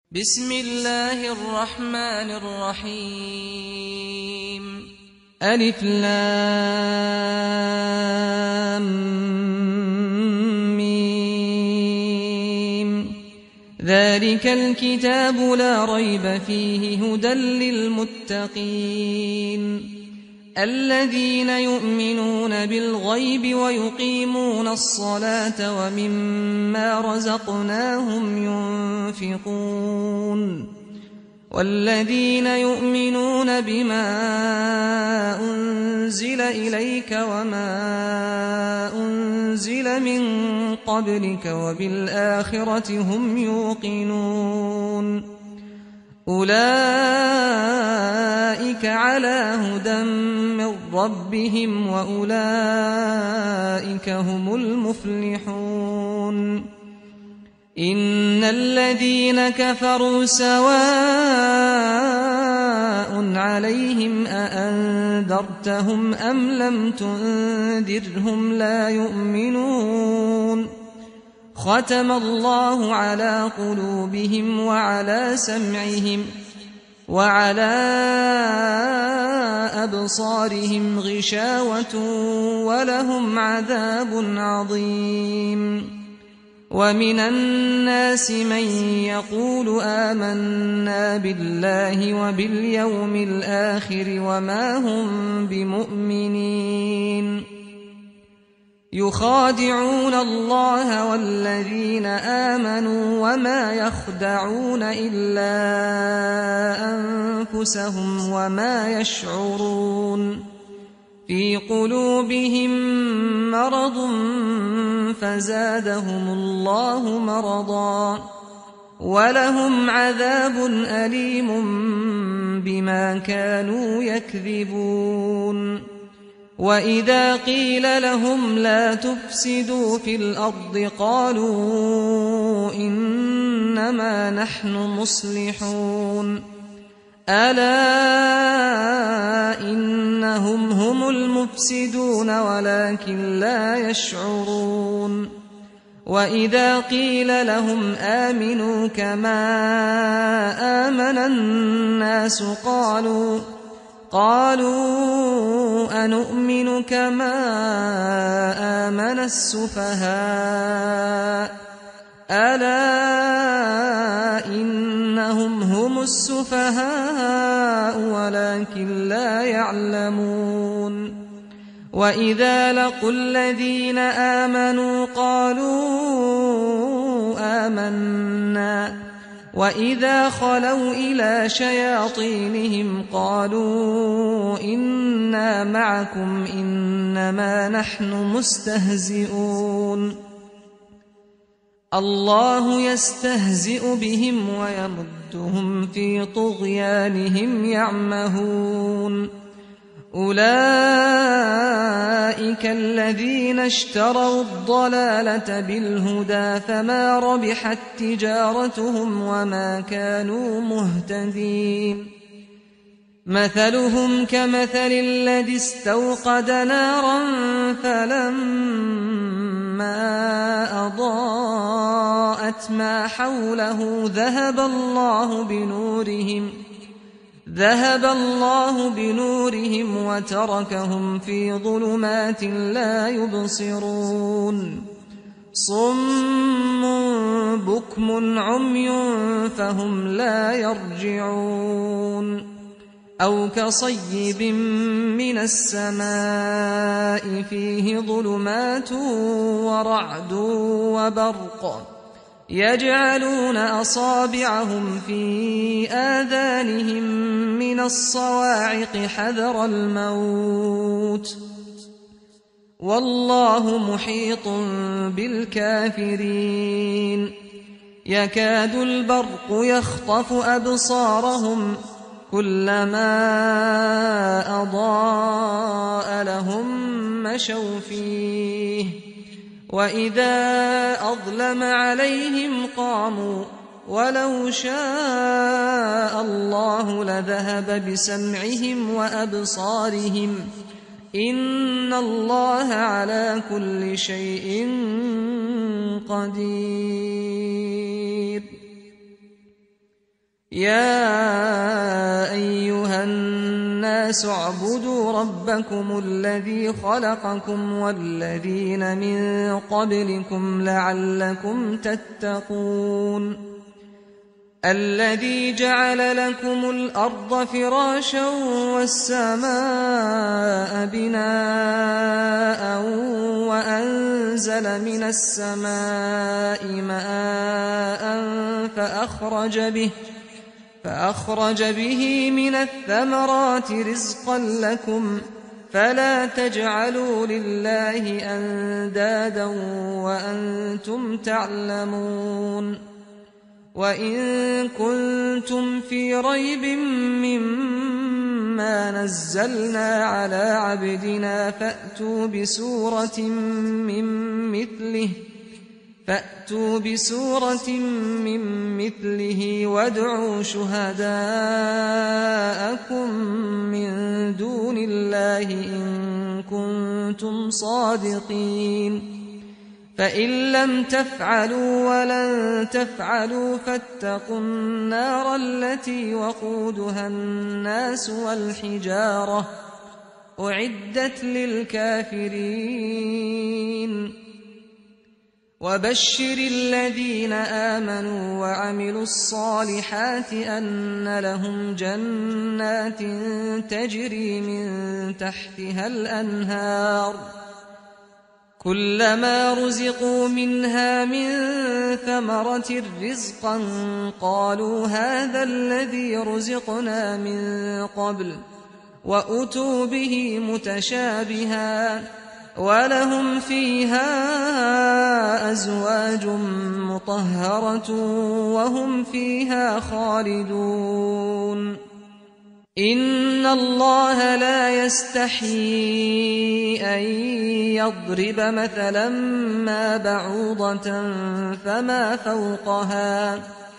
بسم الله الرحمن الرحيم ألف لام ميم ذلك الكتاب لا ريب فيه هدى للمتقين الذين يؤمنون بالغيب ويقيمون الصلاة ومما رزقناهم ينفقون والذين يؤمنون بما أنزل إليك وما أنزل من قبلك وبالآخرة هم يوقنون أولئك على هدى من ربهم وأولئك هم المفلحون إن الذين كفروا سواء عليهم أأنذرتهم أم لم تنذرهم لا يؤمنون ختم الله على قلوبهم وعلى سمعهم وعلى أبصارهم غشاوة ولهم عذاب عظيم ومن الناس من يقول آمنا بالله وباليوم الآخر وما هم بمؤمنين يخادعون الله والذين آمنوا وما يخدعون إلا أنفسهم وما يشعرون في قلوبهم مرض فزادهم الله مرضا ولهم عذاب أليم بما كانوا يكذبون وإذا قيل لهم لا تفسدوا في الأرض قالوا إنما نحن مصلحون ألا إنهم هم المفسدون ولكن لا يشعرون وإذا قيل لهم آمنوا كما آمن الناس قالوا أنؤمن كما آمن السفهاء ألا إنهم هم السفهاء ولكن لا يعلمون وإذا لقوا الذين آمنوا قالوا آمنا وإذا خلوا إلى شياطينهم قالوا إنا معكم إنما نحن مستهزئون الله يستهزئ بهم ويمدهم في طغيانهم يعمهون أولئك الذين اشتروا الضلالة بالهدى فما ربحت تجارتهم وما كانوا مهتدين مثلهم كمثل الذي استوقد نارا فلما أضاءت ما حوله ذهب الله بنورهم وتركهم في ظلمات لا يبصرون صم بكم عمي فهم لا يرجعون أو كصيب من السماء فيه ظلمات ورعد وبرق يجعلون أصابعهم في آذانهم من الصواعق حذر الموت والله محيط بالكافرين يكاد البرق يخطف أبصارهم كلما أضاء لهم مشوا فيه وإذا أظلم عليهم قاموا ولو شاء الله لذهب بسمعهم وأبصارهم إن الله على كل شيء قدير. يا أيها الناس اعبدوا ربكم الذي خلقكم والذين من قبلكم لعلكم تتقون الذي جعل لكم الأرض فراشا والسماء بناء وأنزل من السماء ماء فأخرج به من الثمرات رزقا لكم فلا تجعلوا لله أندادا وأنتم تعلمون وإن كنتم في ريب مما نزلنا على عبدنا فأتوا بسورة من مثله وادعوا شهداءكم من دون الله إن كنتم صادقين فإن لم تفعلوا ولن تفعلوا فاتقوا النار التي وقودها الناس والحجارة أعدت للكافرين وبشر الذين آمنوا وعملوا الصالحات أن لهم جنات تجري من تحتها الأنهار كلما رزقوا منها من ثمرة رزقا قالوا هذا الذي رزقنا من قبل وأتوا به متشابها ولهم فيها أزواج مطهرة وهم فيها خالدون إن الله لا يستحيي أن يضرب مثلا ما بعوضة فما فوقها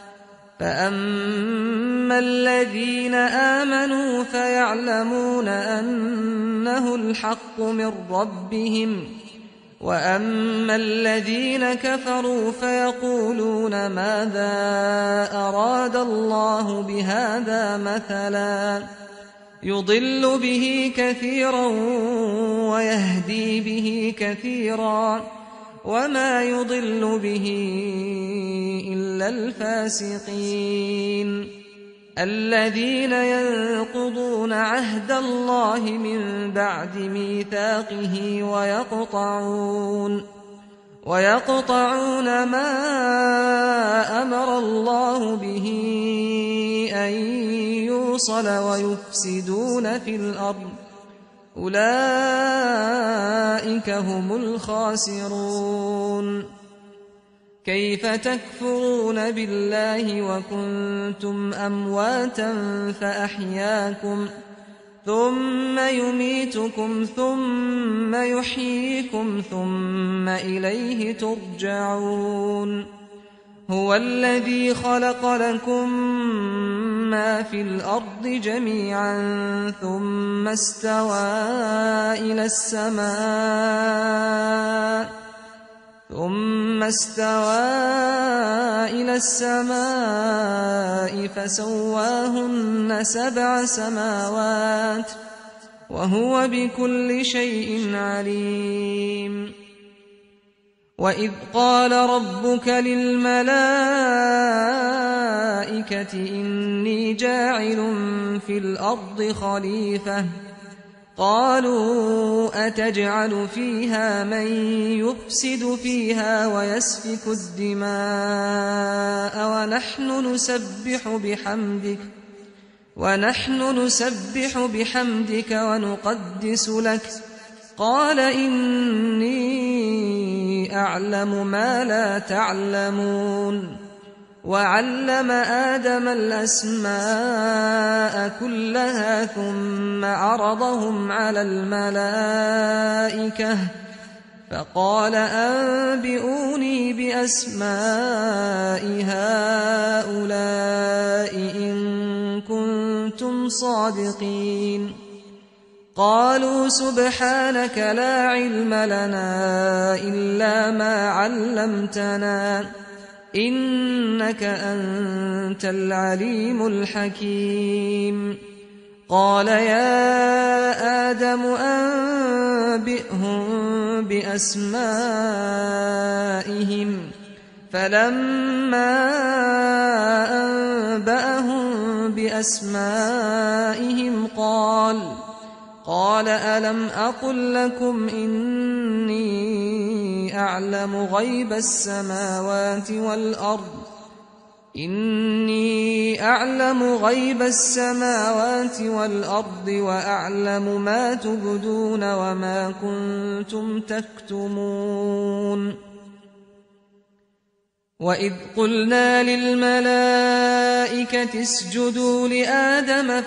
فأما الذين آمنوا فيعلمون أنه الحق من ربهم وأما الذين كفروا فيقولون ماذا أراد الله بهذا مثلا يضل به كثيرا ويهدي به كثيرا وما يضل به إلا الفاسقين الذين ينقضون عهد الله من بعد ميثاقه ويقطعون ما أمر الله به أن يوصل ويفسدون في الأرض أولئك هم الخاسرون كيف تكفرون بالله وكنتم أمواتا فأحياكم ثم يميتكم ثم يحييكم ثم إليه ترجعون هو الذي خلق لكم ما في الأرض جميعا ثم استوى إلى السماء فسواهن 7 سماوات وهو بكل شيء عليم وإذ قال ربك للملائكة إني جاعل في الأرض خليفة قالوا أتجعل فيها من يفسد فيها ويسفك الدماء ونحن نسبح بحمدك ونقدس لك قال إني أعلم ما لا تعلمون وعلم آدم الأسماء كلها ثم عرضهم على الملائكة فقال أنبئوني بأسماء هؤلاء إن كنتم صادقين قالوا سبحانك لا علم لنا إلا ما علمتنا إنك أنت العليم الحكيم. قال يا آدم أنبئهم بأسمائهم. فلما أنبأهم بأسمائهم قال ألم أقل لكم إني أعلم غيب السماوات والأرض وأعلم ما تبدون وما كنتم تكتمون. وإذ قلنا للملائكة اسجدوا لآدم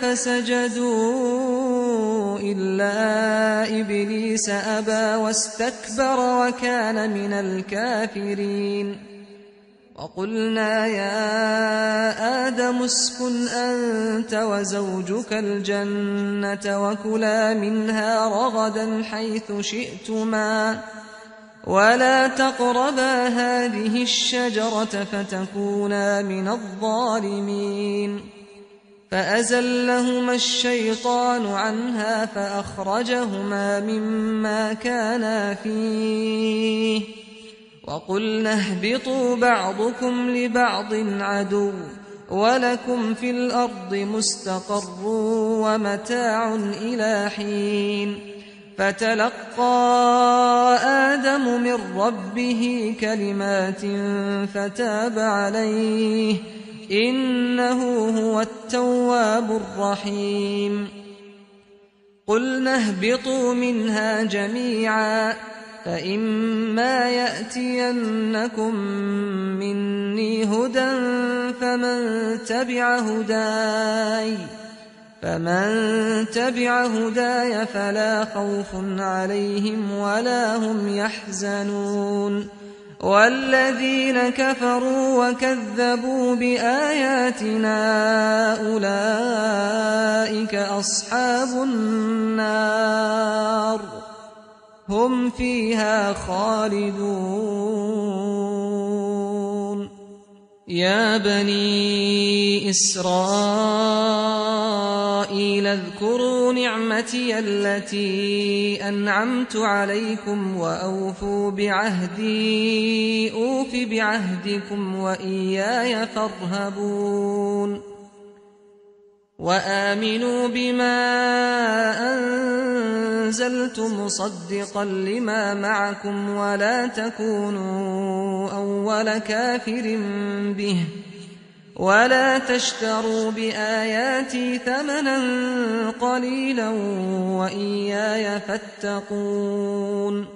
فسجدوا إلا إبليس أبى واستكبر وكان من الكافرين. وقلنا يا آدم اسكن أنت وزوجك الجنة وكلا منها رغدا حيث شئتما ولا تقربا هذه الشجرة فتكونا من الظالمين. فأزلهما الشيطان عنها فأخرجهما مما كانا فيه وقلنا اهبطوا بعضكم لبعض عدو ولكم في الأرض مستقر ومتاع إلى حين. فتلقى آدم من ربه كلمات فتاب عليه إنه هو التواب الرحيم. قلنا اهبطوا منها جميعا فإما يأتينكم مني هدى فمن تبع هداي فلا خوف عليهم ولا هم يحزنون. والذين كفروا وكذبوا بآياتنا أولئك أصحاب النار هم فيها خالدون. يا بني إسرائيل اذكروا نعمتي التي أنعمت عليكم وأوفوا بعهدي أوف بعهدكم وإياي فارهبون. وآمنوا بما أنزلت مصدقا لما معكم ولا تكونوا أول كافر به ولا تشتروا بآياتي ثمنا قليلا وإياي فاتقون.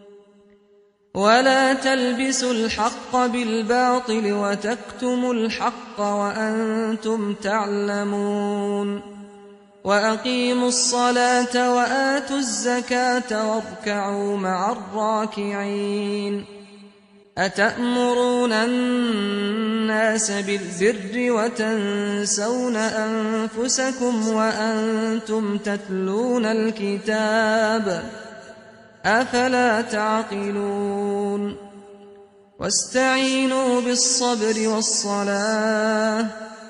ولا تلبسوا الحق بالباطل وتكتموا الحق وأنتم تعلمون. وأقيموا الصلاة وآتوا الزكاة واركعوا مع الراكعين. أتأمرون الناس بالبر وتنسون أنفسكم وأنتم تتلون الكتاب أفلا تعقلون. واستعينوا بالصبر والصلاة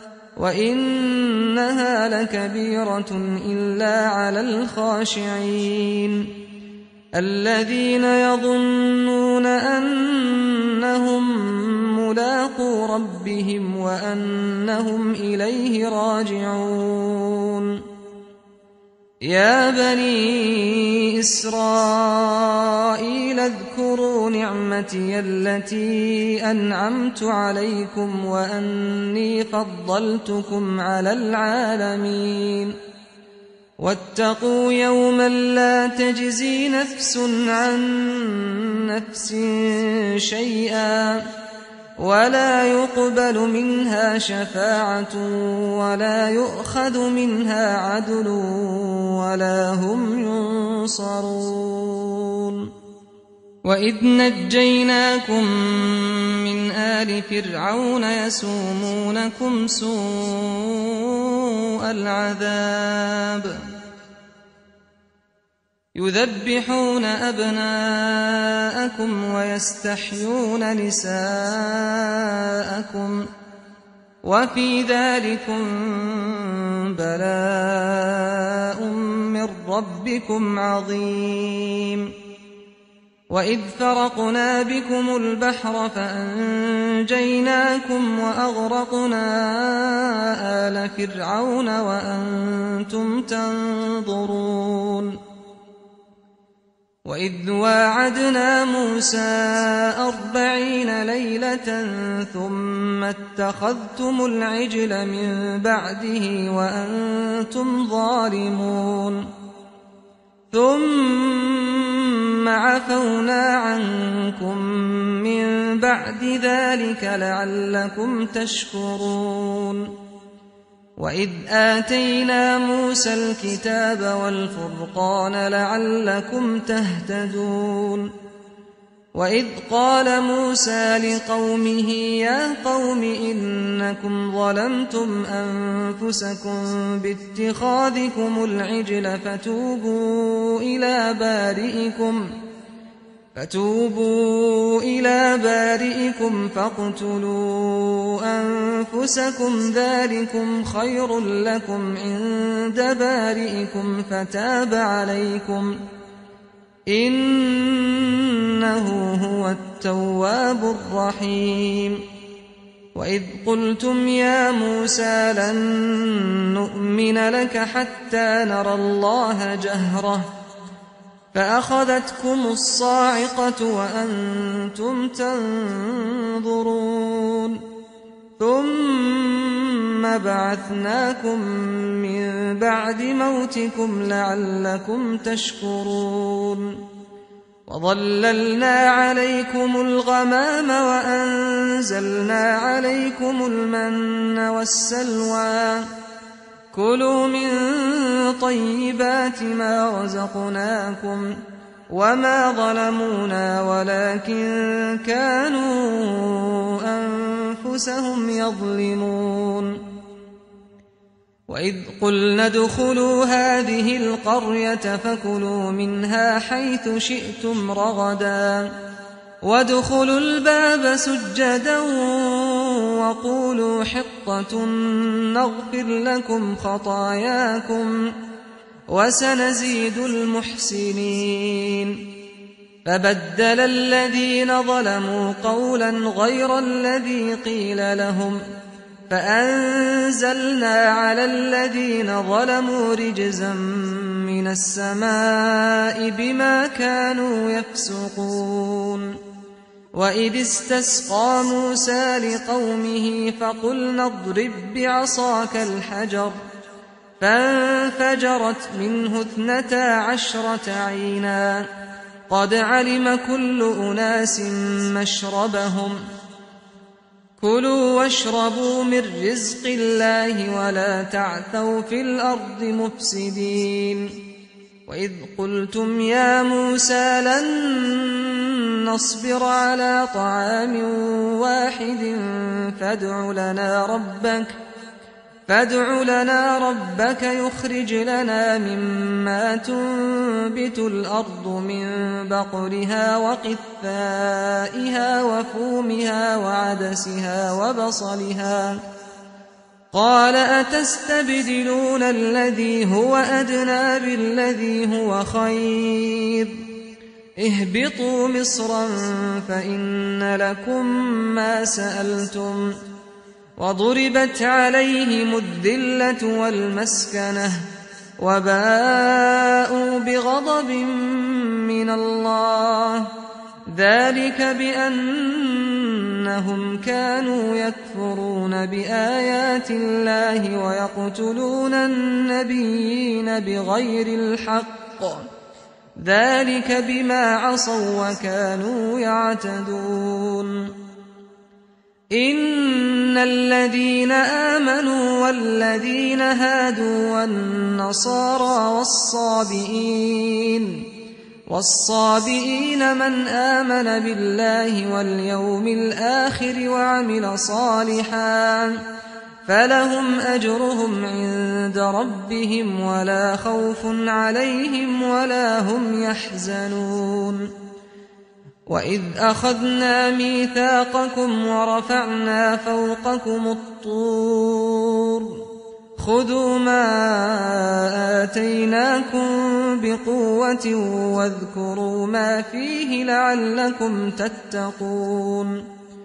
وإنها لكبيرة إلا على الخاشعين الذين يظنون أنهم ملاقو ربهم وأنهم إليه راجعون. يا بني إسرائيل اذكروا نعمتي التي أنعمت عليكم وأني فضلتكم على العالمين. واتقوا يوما لا تجزي نفس عن نفس شيئا ولا يقبل منها شفاعة ولا يؤخذ منها عدل ولا هم ينصرون. وإذ نجيناكم من آل فرعون يسومونكم سوء العذاب يذبحون أبناءكم ويستحيون نساءكم وفي ذلكم بلاء من ربكم عظيم وإذ فرقنا بكم البحر فأنجيناكم وأغرقنا آل فرعون وأنتم تنظرون وإذ واعدنا موسى 40 ليلة ثم اتخذتم العجل من بعده وأنتم ظالمون ثم عفونا عنكم من بعد ذلك لعلكم تشكرون وإذ آتينا موسى الكتاب والفرقان لعلكم تهتدون وإذ قال موسى لقومه يا قوم إنكم ظلمتم أنفسكم باتخاذكم العجل فتوبوا إلى بارئكم فاقتلوا أنفسكم ذلكم خير لكم عند بارئكم فتاب عليكم إنه هو التواب الرحيم وإذ قلتم يا موسى لن نؤمن لك حتى نرى الله جهرة فأخذتكم الصاعقة وأنتم تنظرون ثم بعثناكم من بعد موتكم لعلكم تشكرون وظللنا عليكم الغمام وأنزلنا عليكم المن والسلوى كلوا من طيبات ما رزقناكم وما ظلمونا ولكن كانوا أنفسهم يظلمون وإذ قلنا ادخلوا هذه القرية فكلوا منها حيث شئتم رغدا وادخلوا الباب سجدا وقولوا حطة نغفر لكم خطاياكم وسنزيد المحسنين فبدل الذين ظلموا قولا غير الذي قيل لهم فأنزلنا على الذين ظلموا رجزا من السماء بما كانوا يفسقون وإذ استسقى موسى لقومه فقلنا اضرب بعصاك الحجر فانفجرت منه 12 عينا قد علم كل أناس مشربهم كلوا واشربوا من رزق الله ولا تعثوا في الأرض مفسدين وإذ قلتم يا موسى لن نصبر على طعام واحد فادع لنا ربك يخرج لنا مما تنبت الأرض من بقلها وقثائها وفومها وعدسها وبصلها قال أتستبدلون الذي هو أدنى بالذي هو خير اهبطوا مصرا فإن لكم ما سألتم وضربت عليهم الذلة والمسكنة وباءوا بغضب من الله ذلك بأنهم كانوا يكفرون بآيات الله ويقتلون النبيين بغير الحق ذلك بما عصوا وكانوا يعتدون إن الذين آمنوا والذين هادوا والنصارى والصابئين من آمن بالله واليوم الآخر فلهم أجرهم عند ربهم ولا خوف عليهم ولا هم يحزنون وإذ أخذنا ميثاقكم ورفعنا فوقكم الطور خذوا ما آتيناكم بقوة واذكروا ما فيه لعلكم تتقون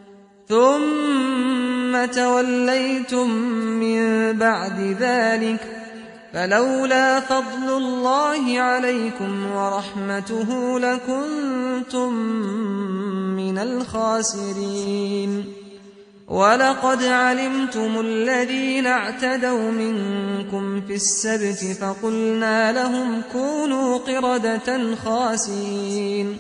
ثم توليتم من بعد ذلك فلولا فضل الله عليكم ورحمته لكنتم من الخاسرين ولقد علمتم الذين اعتدوا منكم في السبت فقلنا لهم كونوا قردة خاسئين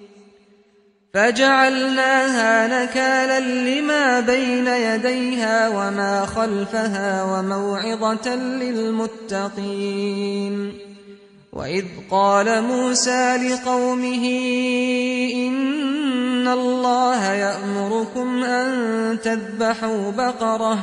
فجعلناها نكالا لما بين يديها وما خلفها وموعظة للمتقين وإذ قال موسى لقومه إن الله يأمركم أن تذبحوا بقرة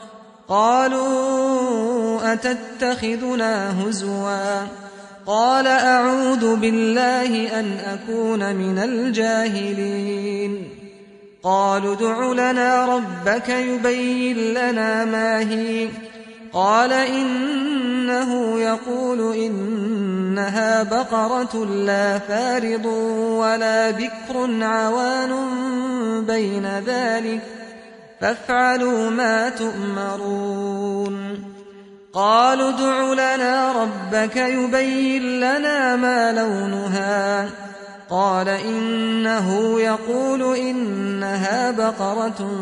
قالوا أتتخذنا هزوا قال أعوذ بالله أن أكون من الجاهلين قالوا ادع لنا ربك يبين لنا ما هي قال إنه يقول إنها بقرة لا فارض ولا بكر عوان بين ذلك فافعلوا ما تؤمرون قالوا ادع لنا ربك يبين لنا ما لونها قال إنه يقول إنها بقرة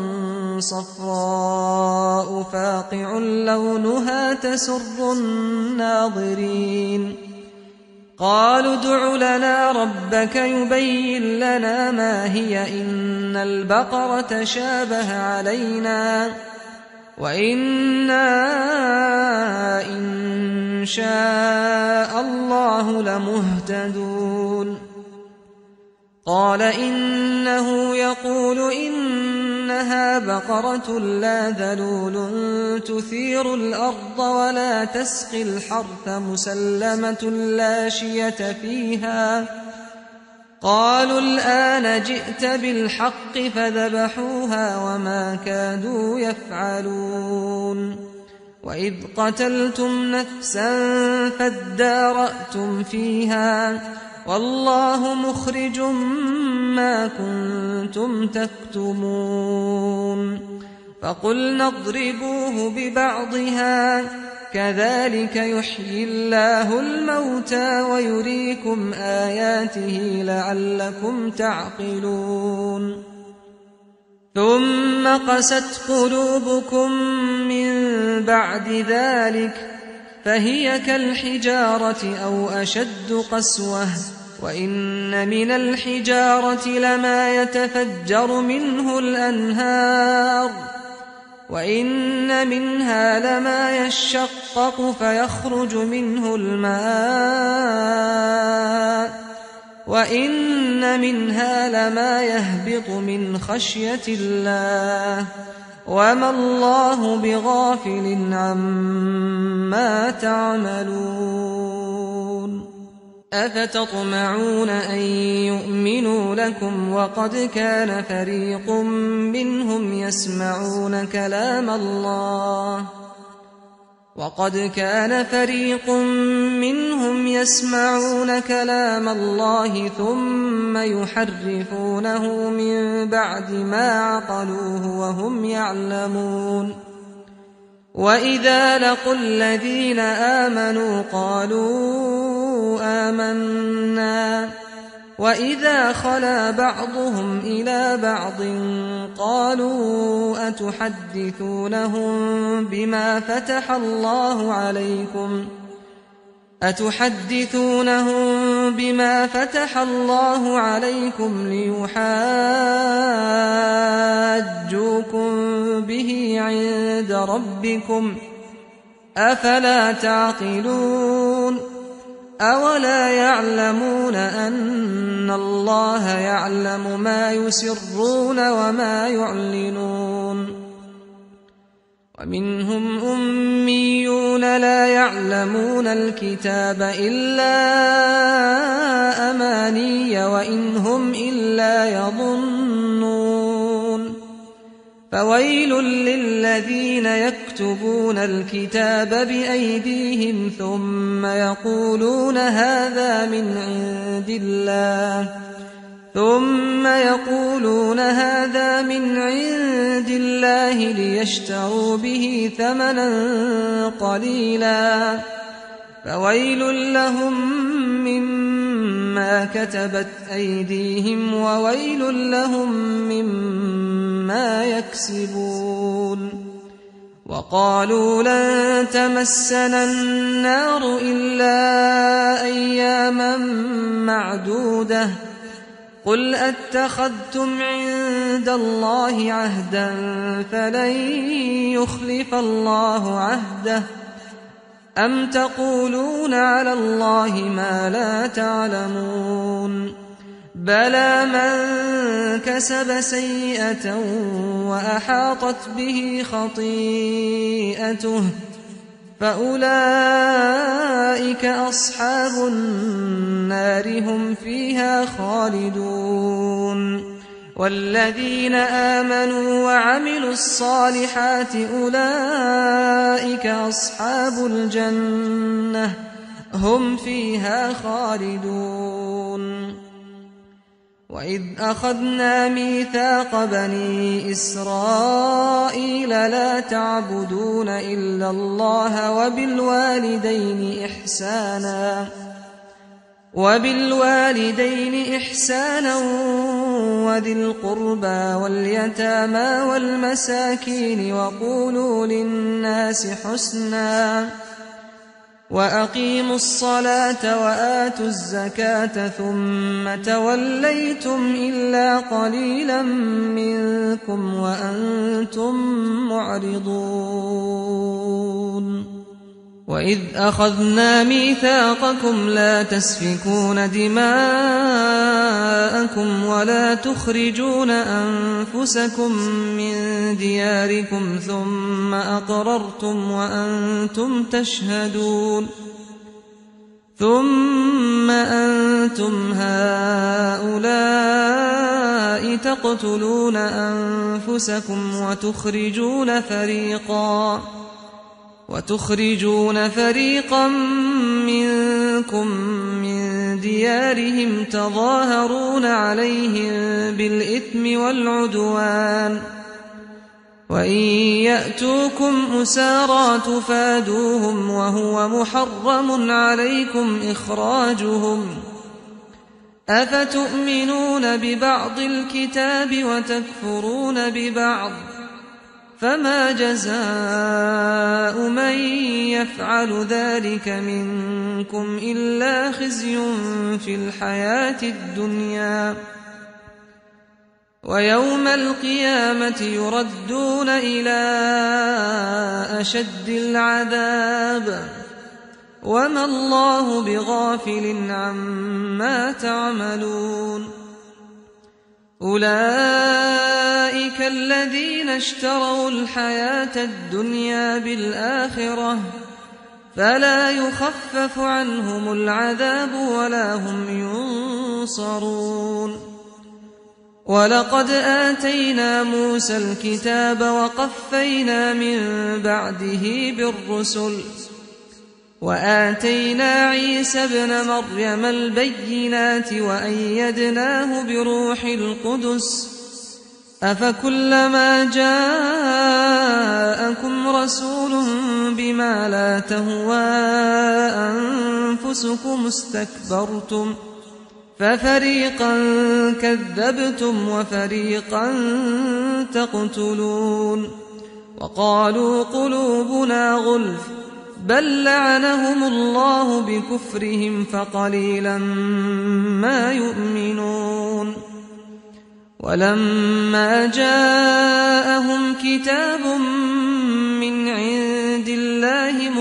صفراء فاقع لونها تسر الناظرين قالوا ادع لنا ربك يبين لنا ما هي إن البقرة شابه علينا وإنا إن شاء الله لمهتدون قال إنه يقول إنها بقرة لا ذلول تثير الأرض ولا تسقي الحرث مسلمة لا شية فيها قالوا الآن جئت بالحق فذبحوها وما كادوا يفعلون وإذ قتلتم نفسا فادارأتم فيها والله مخرج ما كنتم تكتمون فقلنا اضربوه ببعضها كذلك يحيي الله الموتى ويريكم آياته لعلكم تعقلون ثم قست قلوبكم من بعد ذلك فهي كالحجارة أو أشد قسوة وإن من الحجارة لما يتفجر منه الأنهار وإن منها لما يشقق فيخرج منه الماء وإن منها لما يهبط من خشية الله وما الله بغافل عما تعملون أفتطمعون أن يؤمنوا لكم وقد كان فريق منهم يسمعون كلام الله ثم يحرفونه من بعد ما عقلوه وهم يعلمون وإذا لقوا الذين آمنوا قالوا آمنا وإذا خلا بعضهم إلى بعض قالوا أتحدثونهم بما فتح الله عليكم ليحاجوكم به عند ربكم أفلا تعقلون أولا يعلمون أن الله يعلم ما يسرون وما يعلنون ومنهم أميون لا يعلمون الكتاب إلا أماني وإن هم إلا يظنون فويل للذين يكتبون الكتاب بأيديهم ثم يقولون هذا من عند الله ليشتروا به ثمنا قليلا فويل لهم مما كتبت أيديهم وويل لهم مما يكسبون وقالوا لن تمسنا النار إلا أياما معدودة قل أتخذتم عند الله عهدا فلن يخلف الله عهده أم تقولون على الله ما لا تعلمون بلى من كسب سيئة وأحاطت به خطيئته فأولئك أصحاب النار هم فيها خالدون والذين آمنوا وعملوا الصالحات أولئك أصحاب الجنة هم فيها خالدون وإذ أخذنا ميثاق بني إسرائيل لا تعبدون إلا الله وبالوالدين إحسانا وذي القربى واليتامى والمساكين وقولوا للناس حسنا وأقيموا الصلاة وآتوا الزكاة ثم توليتم إلا قليلا منكم وأنتم معرضون وإذ أخذنا ميثاقكم لا تسفكون دماءكم ولا تخرجون أنفسكم من دياركم ثم أقررتم وأنتم تشهدون ثم أنتم هؤلاء تقتلون أنفسكم وتخرجون فريقا منكم من ديارهم تظاهرون عليهم بالإثم والعدوان وإن يأتوكم أسارى تفادوهم وهو محرم عليكم إخراجهم أفتؤمنون ببعض الكتاب وتكفرون ببعض فما جزاء من يفعل ذلك منكم إلا خزي في الحياة الدنيا ويوم القيامة يردون إلى أشد العذاب وما الله بغافل عما تعملون أولئك الذين اشتروا الحياة الدنيا بالآخرة فلا يخفف عنهم العذاب ولا هم ينصرون ولقد آتينا موسى الكتاب وقفينا من بعده بالرسل وآتينا عيسى ابن مريم البينات وأيدناه بروح القدس أفكلما جاءكم رسول بما لا تهوى أنفسكم استكبرتم ففريقا كذبتم وفريقا تقتلون وقالوا قلوبنا غلف بل لعنهم الله بكفرهم فقليلا ما يؤمنون ولما جاءهم كتاب من عند الله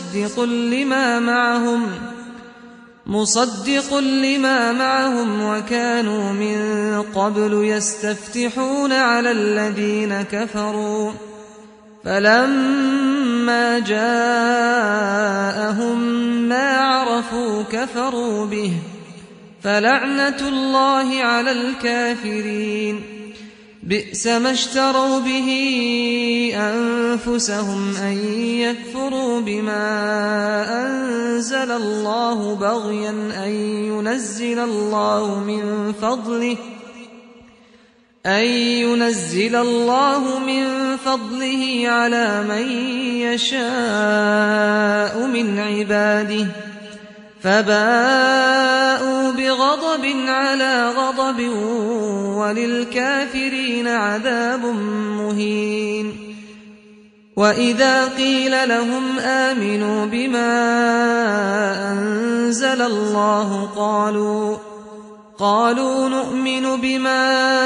مصدق لما معهم وكانوا من قبل يستفتحون على الذين كفروا فلما جاءهم ما عرفوا كفروا به فلعنة الله على الكافرين بئس ما اشتروا به أنفسهم أن يكفروا بما أنزل الله بغيا أن ينزل الله من فضله على من يشاء من عباده فباءوا بغضب على غضب وللكافرين عذاب مهين وإذا قيل لهم آمنوا بما أنزل الله قالوا نؤمن بما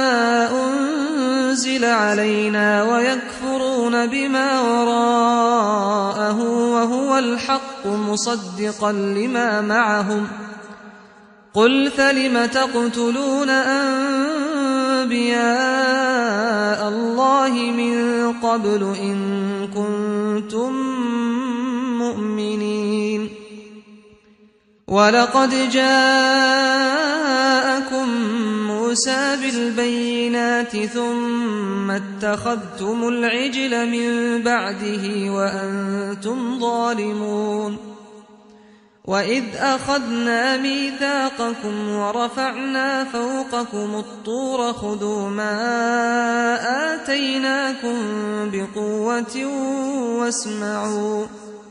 أنزل علينا ويكفرون بما وراءه وهو الحق مصدقا لما معهم قل فلم تقتلون أنبياء الله من قبل إن كنتم مؤمنين ولقد جاءكم موسى بالبينات ثم اتخذتم العجل من بعده وأنتم ظالمون وإذ أخذنا ميثاقكم ورفعنا فوقكم الطور خذوا ما آتيناكم بقوة واسمعوا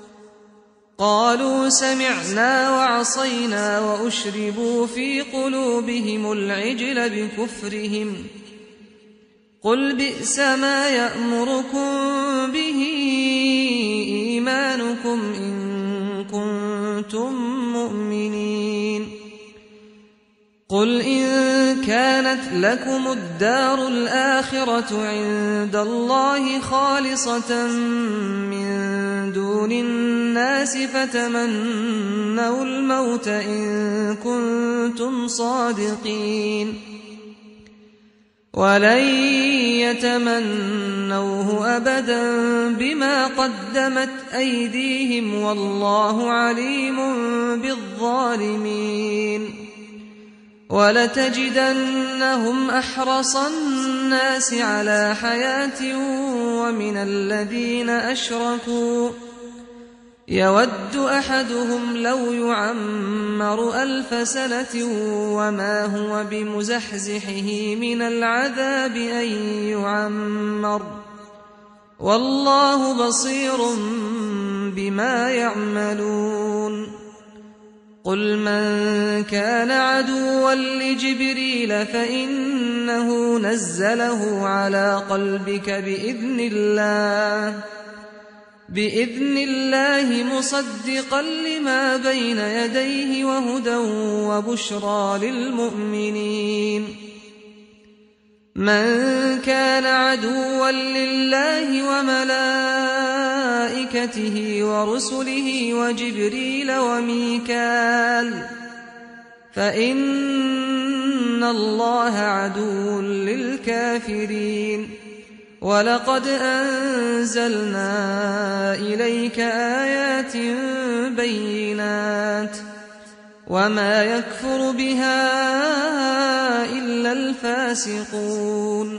قالوا سمعنا وعصينا وأشربوا في قلوبهم العجل بكفرهم قل بئس ما يأمركم به إيمانكم إن كنتم مؤمنين قل إن كانت لكم الدار الآخرة عند الله خالصة من دون الناس فتمنوا الموت إن كنتم صادقين ولن يتمنوه أبدا بما قدمت أيديهم والله عليم بالظالمين ولتجدنهم أحرص الناس على حياة ومن الذين أشركوا يود أحدهم لو يعمر 1000 سنة وما هو بمزحزحه من العذاب أن يعمر والله بصير بما يعملون قل من كان عدوا لجبريل فإنه نزله على قلبك بإذن الله مصدقا لما بين يديه وهدى وبشرى للمؤمنين من كان عدوا لله وملائكته ورسله وجبريل وميكال فإن الله عدو للكافرين ولقد أنزلنا إليك آيات بينات وما يكفر بها إلا الفاسقون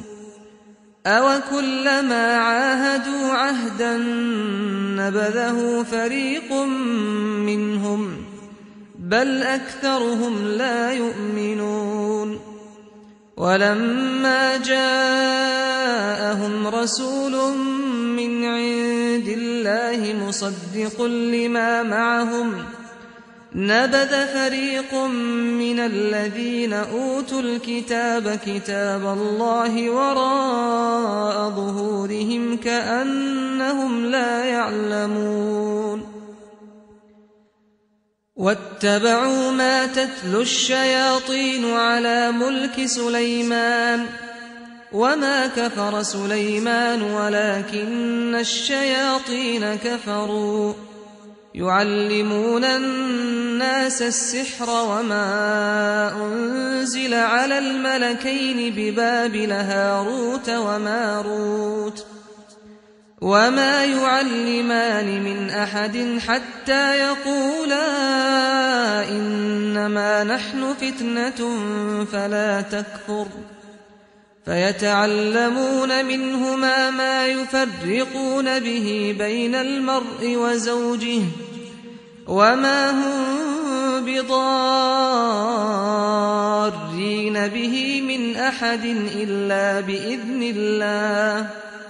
أوكلما عاهدوا عهدا نبذه فريق منهم بل أكثرهم لا يؤمنون ولما جاءهم رسول من عند الله مصدق لما معهم نبذ فريق من الذين أوتوا الكتاب كتاب الله وراء ظهورهم كأنهم لا يعلمون واتبعوا ما تتلو الشياطين على ملك سليمان وما كفر سليمان ولكن الشياطين كفروا يعلمون الناس السحر وما أنزل على الملكين ببابل هاروت وماروت وما يعلمان من أحد حتى يقولا إنما نحن فتنة فلا تكفر فيتعلمون منهما ما يفرقون به بين المرء وزوجه وما هم بضارين به من أحد إلا بإذن الله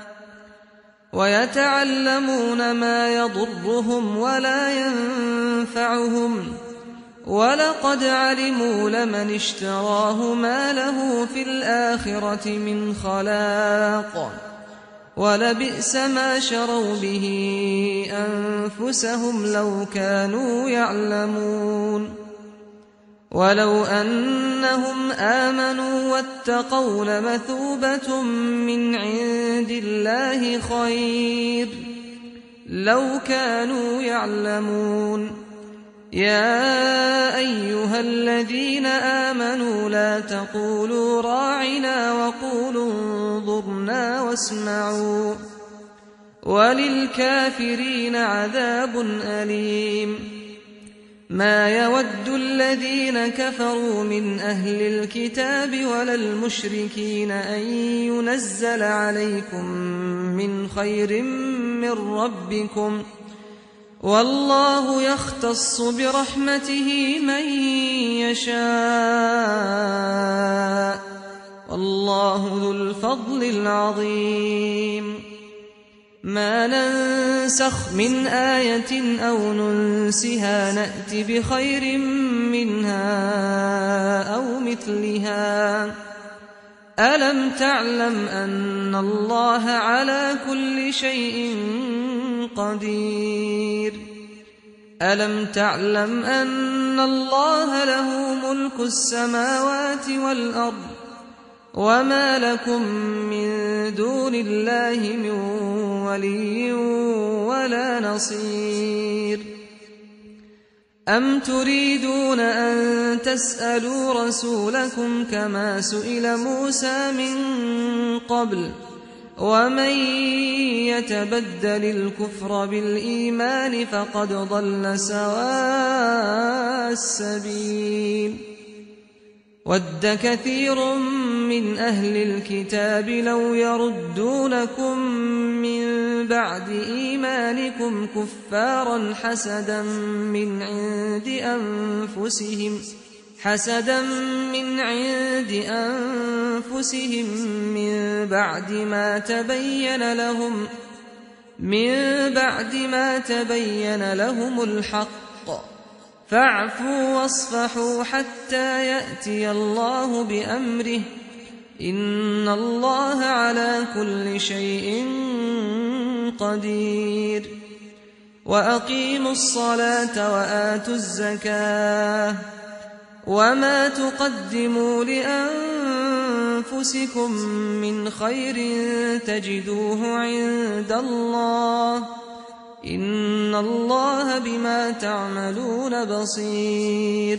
ويتعلمون ما يضرهم ولا ينفعهم ولقد علموا لمن اشتراه ما له في الآخرة من خلاق ولبئس ما شروا به أنفسهم لو كانوا يعلمون ولو أنهم آمنوا واتقوا لمثوبة من عند الله خير لو كانوا يعلمون يا أيها الذين آمنوا لا تقولوا راعنا وقولوا انظرنا واسمعوا وللكافرين عذاب أليم ما يود الذين كفروا من أهل الكتاب ولا المشركين أن ينزل عليكم من خير من ربكم والله يختص برحمته من يشاء والله ذو الفضل العظيم ما ننسخ من آية أو ننسها نأت بخير منها أو مثلها ألم تعلم أن الله على كل شيء قدير ألم تعلم أن الله له ملك السماوات والأرض وما لكم من دون الله من ولي ولا نصير أم تريدون أن تسألوا رسولكم كما سئل موسى من قبل ومن يتبدل الكفر بالإيمان فقد ضل سواء السبيل ود كثير من أهل الكتاب لو يردونكم من بعد إيمانكم كفارا حسدا من عند أنفسهم من بعد ما تبين لهم الحق فاعفوا واصفحوا حتى يأتي الله بأمره إن الله على كل شيء قدير وأقيموا الصلاة وآتوا الزكاة وما تقدموا لأنفسكم من خير تجدوه عند الله إن الله بما تعملون بصير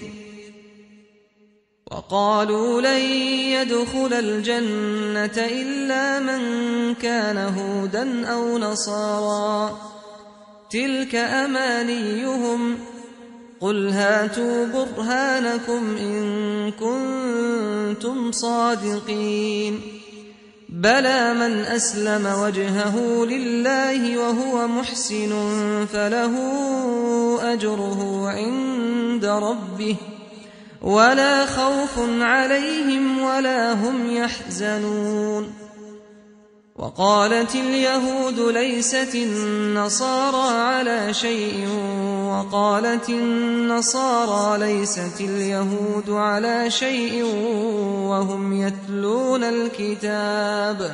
وقالوا لن يدخل الجنة إلا من كان هودا أو نصارى تلك أمانيهم قل هاتوا برهانكم إن كنتم صادقين بلى من أسلم وجهه لله وهو محسن فله أجره عند ربه ولا خوف عليهم ولا هم يحزنون وقالت اليهود ليست النصارى على شيء وقالت النصارى ليست اليهود على شيء وهم يتلون الكتاب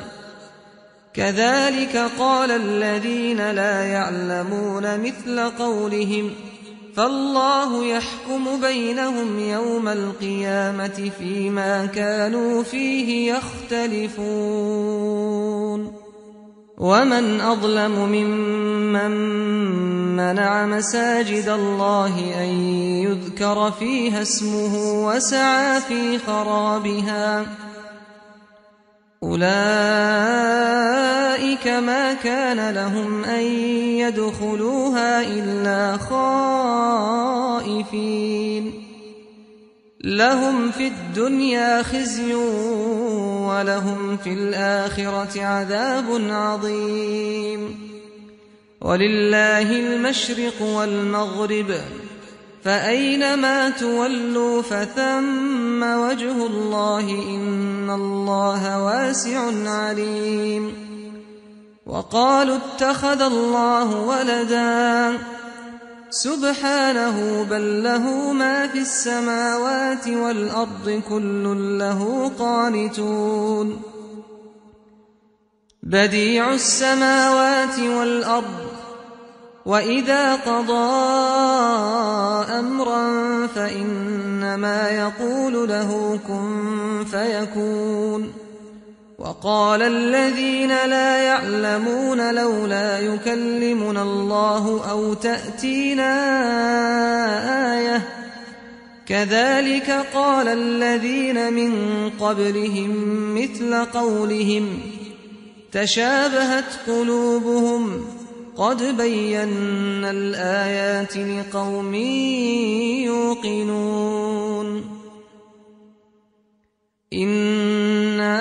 كذلك قال الذين لا يعلمون مثل قولهم فالله يحكم بينهم يوم القيامة فيما كانوا فيه يختلفون ومن أظلم ممن منع مساجد الله أن يذكر فيها اسمه وسعى في خرابها أولئك ما كان لهم أن يدخلوها إلا خائفين لهم في الدنيا خزي ولهم في الآخرة عذاب عظيم ولله المشرق والمغرب فأينما تولوا فثم وجه الله إن الله واسع عليم وقالوا اتخذ الله ولدا سبحانه بل له ما في السماوات والأرض كل له قانتون بديع السماوات والأرض وإذا قضى أمرا فإنما يقول له كن فيكون وقال الذين لا يعلمون لولا يكلمنا الله أو تأتينا آية كذلك قال الذين من قبلهم مثل قولهم تشابهت قلوبهم قد بينا الآيات لقوم يوقنون إنا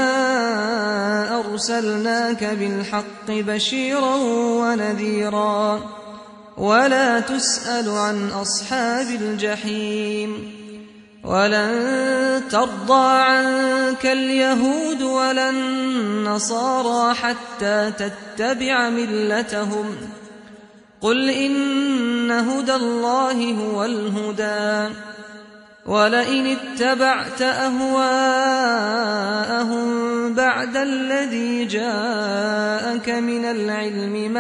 أرسلناك بالحق بشيرا ونذيرا ولا تسأل عن أصحاب الجحيم ولن ترضى عنك اليهود ولا النصارى حتى تتبع ملتهم قل إن هدى الله هو الهدى ولئن اتبعت أهواءهم بعد الذي جاءك من العلم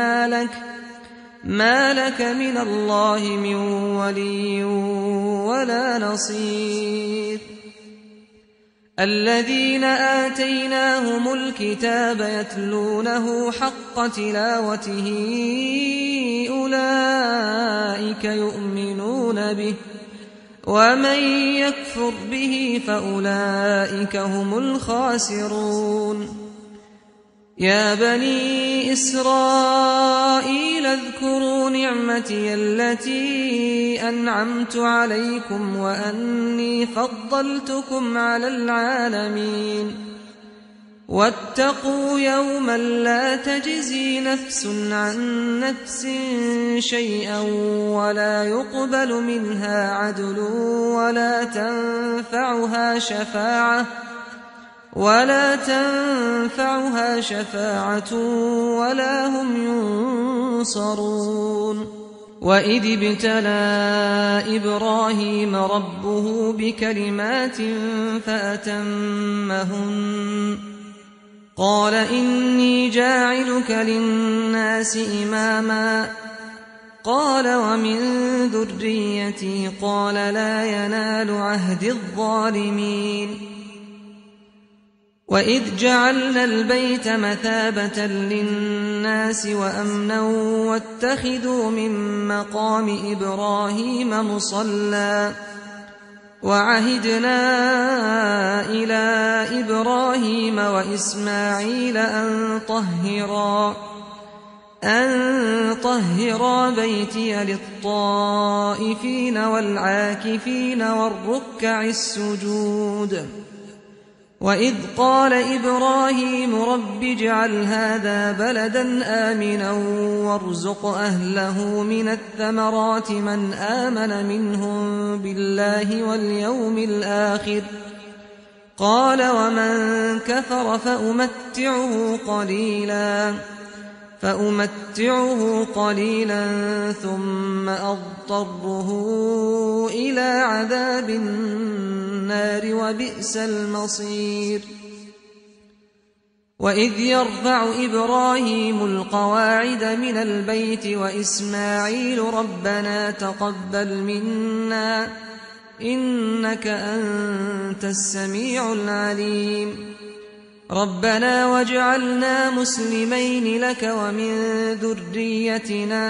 ما لك من الله من ولي ولا نصير الذين آتيناهم الكتاب يتلونه حق تلاوته أولئك يؤمنون به ومن يكفر به فأولئك هم الخاسرون يا بني إسرائيل اذكروا نعمتي التي أنعمت عليكم وأني فضلتكم على العالمين واتقوا يوما لا تجزي نفس عن نفس شيئا ولا يقبل منها عدل ولا تنفعها شفاعة ولا هم ينصرون وإذ ابتلى إبراهيم ربه بكلمات فأتمهن قال إني جاعلك للناس إماما قال ومن ذريتي قال لا ينال عهد الظالمين وإذ جعلنا البيت مثابة للناس وأمنا واتخذوا من مقام إبراهيم مصلى وعهدنا إلى إبراهيم وإسماعيل أن طهرا بيتي للطائفين والعاكفين والركع السجود وإذ قال إبراهيم رب اجعل هذا بلدا آمنا وارزق أهله من الثمرات من آمن منهم بالله واليوم الآخر قال ومن كفر فأمتعه قليلا ثم أضطره إلى عذاب النار وبئس المصير وإذ يرفع إبراهيم القواعد من البيت وإسماعيل ربنا تقبل منا إنك أنت السميع العليم ربنا واجعلنا مسلمين لك ومن ذريتنا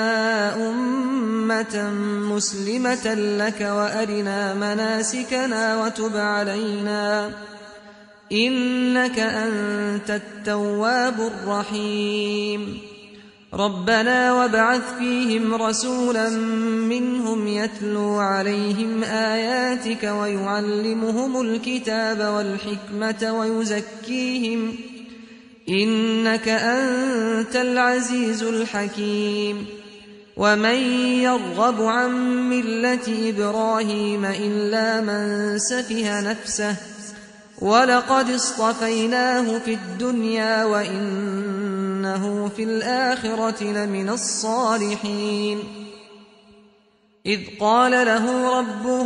أمة مسلمة لك وأرنا مناسكنا وتب علينا إنك أنت التواب الرحيم ربنا وابعث فيهم رسولا منهم يتلو عليهم آياتك ويعلمهم الكتاب والحكمة ويزكيهم إنك أنت العزيز الحكيم ومن يرغب عن ملة إبراهيم إلا من سفه نفسه ولقد اصطفيناه في الدنيا وإنه في الآخرة لمن الصالحين إذ قال له ربه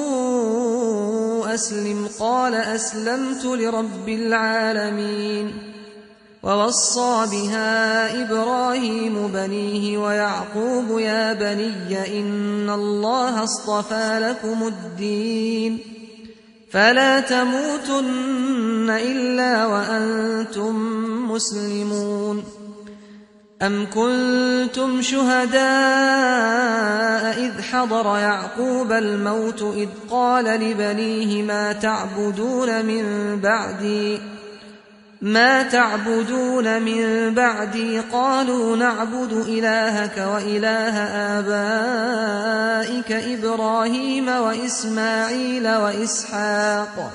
أسلم قال أسلمت لرب العالمين ووصى بها إبراهيم بنيه ويعقوب يا بني إن الله اصطفى لكم الدين فلا تموتن إلا وأنتم مسلمون أم كنتم شهداء إذ حضر يعقوب الموت إذ قال لبنيه ما تعبدون من بعدي قالوا نعبد إلهك وإله آبائك إبراهيم وإسماعيل وإسحاق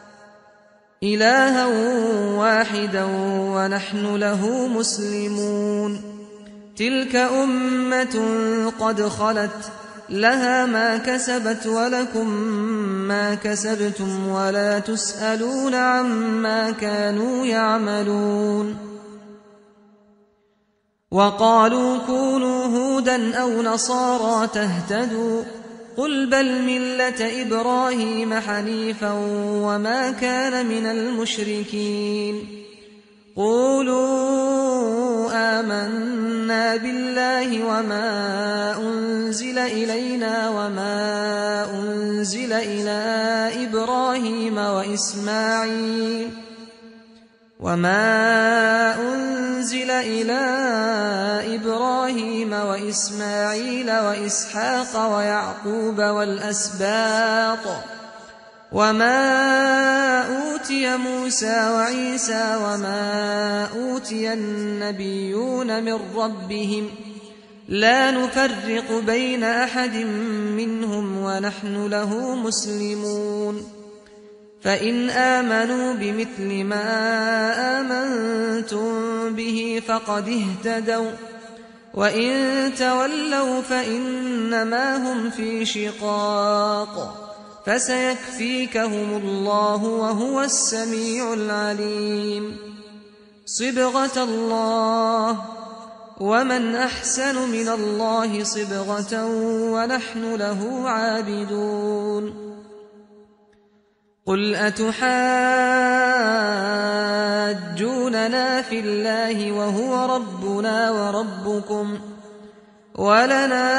إلها واحدا ونحن له مسلمون تلك أمة قد خلت لها ما كسبت ولكم ما كسبتم ولا تسألون عما كانوا يعملون وقالوا كونوا هودا أو نصارى تهتدوا قل بل ملة إبراهيم حنيفا وما كان من المشركين قولوا آمنا بالله وما أنزل إلينا وما أنزل إلى إبراهيم وإسماعيل وإسحاق ويعقوب والأسباط وما أوتي موسى وعيسى وما أوتي النبيون من ربهم لا نفرق بين أحد منهم ونحن له مسلمون فإن آمنوا بمثل ما آمنتم به فقد اهتدوا وإن تولوا فإنما هم في شقاق فسيكفيكهم الله وهو السميع العليم صبغة الله ومن أحسن من الله صبغة ونحن له عابدون قل أتحاجوننا في الله وهو ربنا وربكم ولنا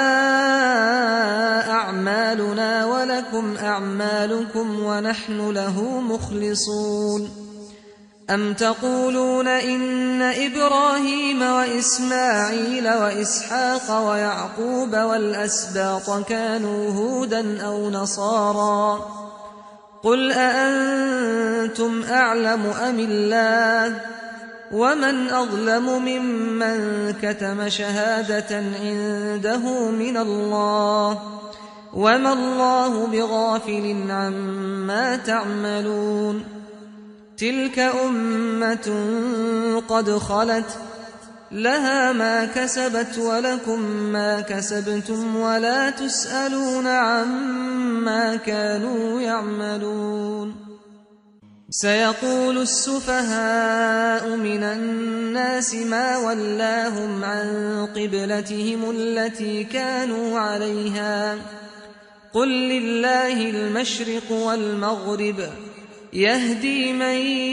أعمالنا ولكم أعمالكم ونحن له مخلصون أم تقولون إن إبراهيم وإسماعيل وإسحاق ويعقوب والأسباط كانوا هودا أو نصارى قل أأنتم أعلم أم الله ومن أظلم ممن كتم شهادة عنده من الله وما الله بغافل عما تعملون تلك أمة قد خلت لها ما كسبت ولكم ما كسبتم ولا تسألون عما كانوا يعملون سيقول السفهاء من الناس ما ولاهم عن قبلتهم التي كانوا عليها قل لله المشرق والمغرب يهدي من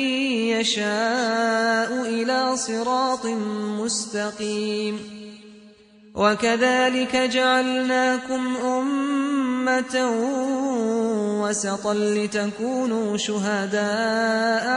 يشاء إلى صراط مستقيم وكذلك جعلناكم أمة وسطا لتكونوا شهداء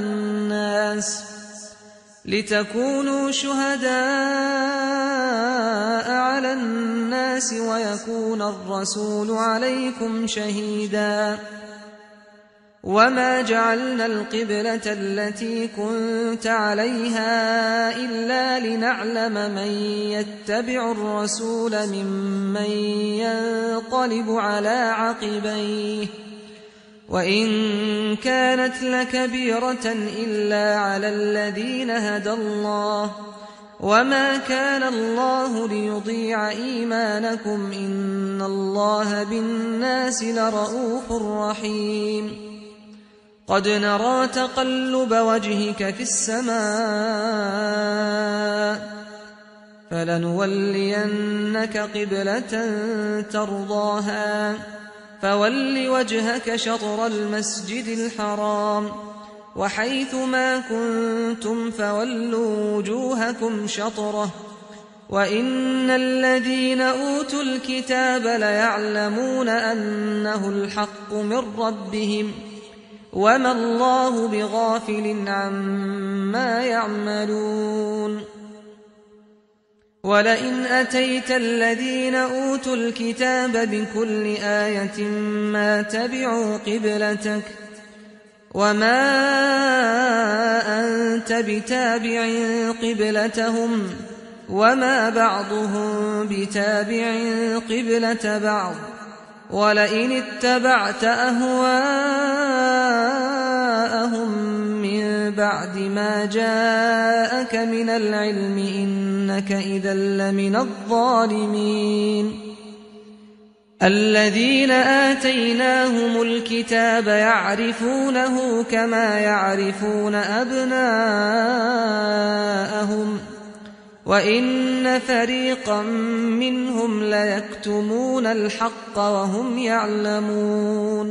على الناس ويكون الرسول عليكم شهيدا وما جعلنا القبلة التي كنت عليها إلا لنعلم من يتبع الرسول ممن ينقلب على عقبيه وإن كانت لكبيرة إلا على الذين هدى الله وما كان الله ليضيع إيمانكم إن الله بالناس لرءوف رحيم قد نرى تقلب وجهك في السماء فلنولينك قبلة ترضاها فول وجهك شطر المسجد الحرام وحيث ما كنتم فولوا وجوهكم شطره وإن الذين أوتوا الكتاب ليعلمون أنه الحق من ربهم وما الله بغافل عما يعملون ولئن أتيت الذين أوتوا الكتاب بكل آية ما تبعوا قبلتك وما أنت بتابع قبلتهم وما بعضهم بتابع قبلة بعض ولئن اتبعت أهواءهم من بعد ما جاءك من العلم إنك إذا لمن الظالمين الذين آتيناهم الكتاب يعرفونه كما يعرفون أبناءهم وإن فريقا منهم ليكتمون الحق وهم يعلمون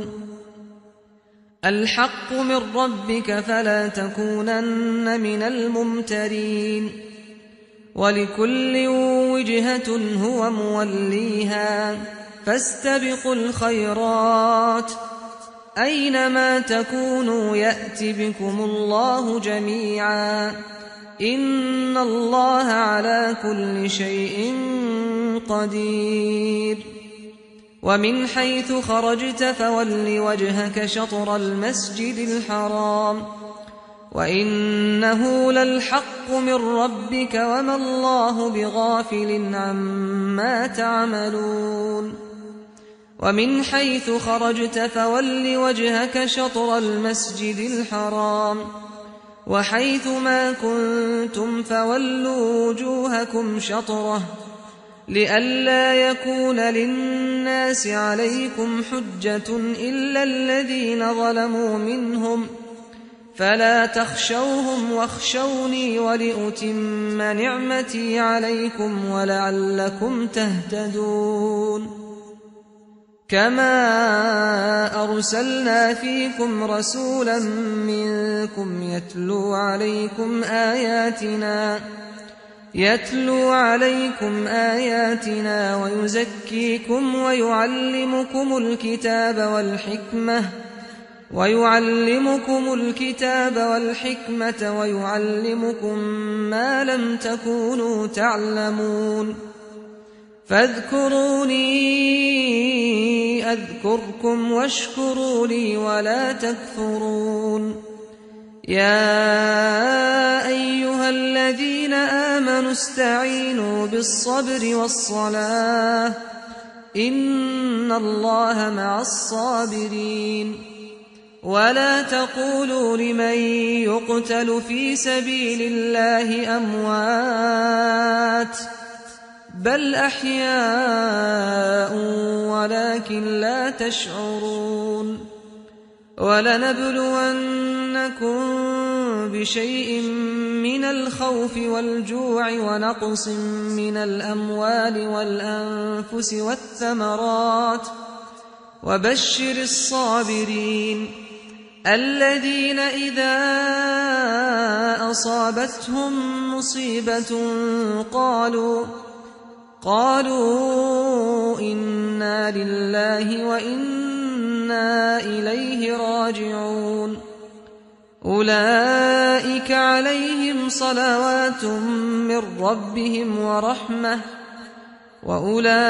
الحق من ربك فلا تكونن من الممترين ولكل وجهة هو موليها فاستبقوا الخيرات أينما تكونوا يأت بكم الله جميعا إن الله على كل شيء قدير ومن حيث خرجت فول وجهك شطر المسجد الحرام وإنه للحق من ربك وما الله بغافل عما تعملون ومن حيث خرجت فول وجهك شطر المسجد الحرام وحيث ما كنتم فولوا وجوهكم شطره لئلا يكون للناس عليكم حجة إلا الذين ظلموا منهم فلا تخشوهم واخشوني ولأتم نعمتي عليكم ولعلكم تهتدون كما أرسلنا فيكم رسولا منكم يتلو عليكم آياتنا ويزكيكم ويعلمكم الكتاب والحكمة ويعلمكم ما لم تكونوا تعلمون فاذكروني أذكركم واشكروا لي ولا تكفرون يا أيها الذين آمنوا استعينوا بالصبر والصلاة إن الله مع الصابرين ولا تقولوا لمن يقتل في سبيل الله أموات بل أحياء ولكن لا تشعرون ولنبلونكم بشيء من الخوف والجوع ونقص من الأموال والأنفس والثمرات وبشر الصابرين الذين إذا أصابتهم مصيبة قالوا إنا لله وإنا إليه راجعون أولئك عليهم صلوات من ربهم ورحمة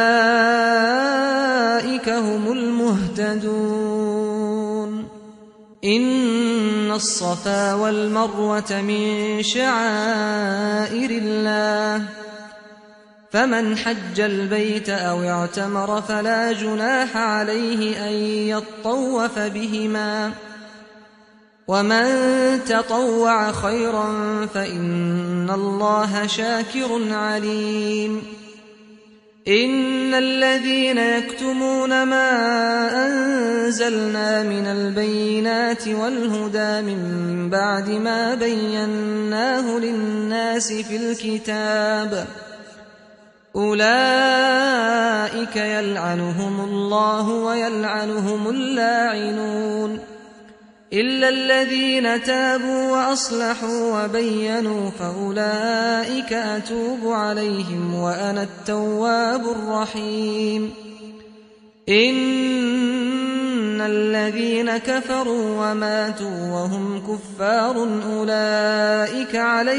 وأولئك هم المهتدون إن الصفا والمروة من شعائر الله فمن حج البيت أو اعتمر فلا جناح عليه أن يطوف بهما ومن تطوع خيرا فإن الله شاكر عليم إن الذين يكتمون ما أنزلنا من البينات والهدى من بعد ما بيناه للناس في الكتاب أولئك يلعنهم الله ويلعنهم اللاعنون إلا الذين تابوا وأصلحوا وبينوا فأولئك أتوب عليهم وأنا التواب الرحيم إن الذين كفروا وماتوا وهم كفار أولئك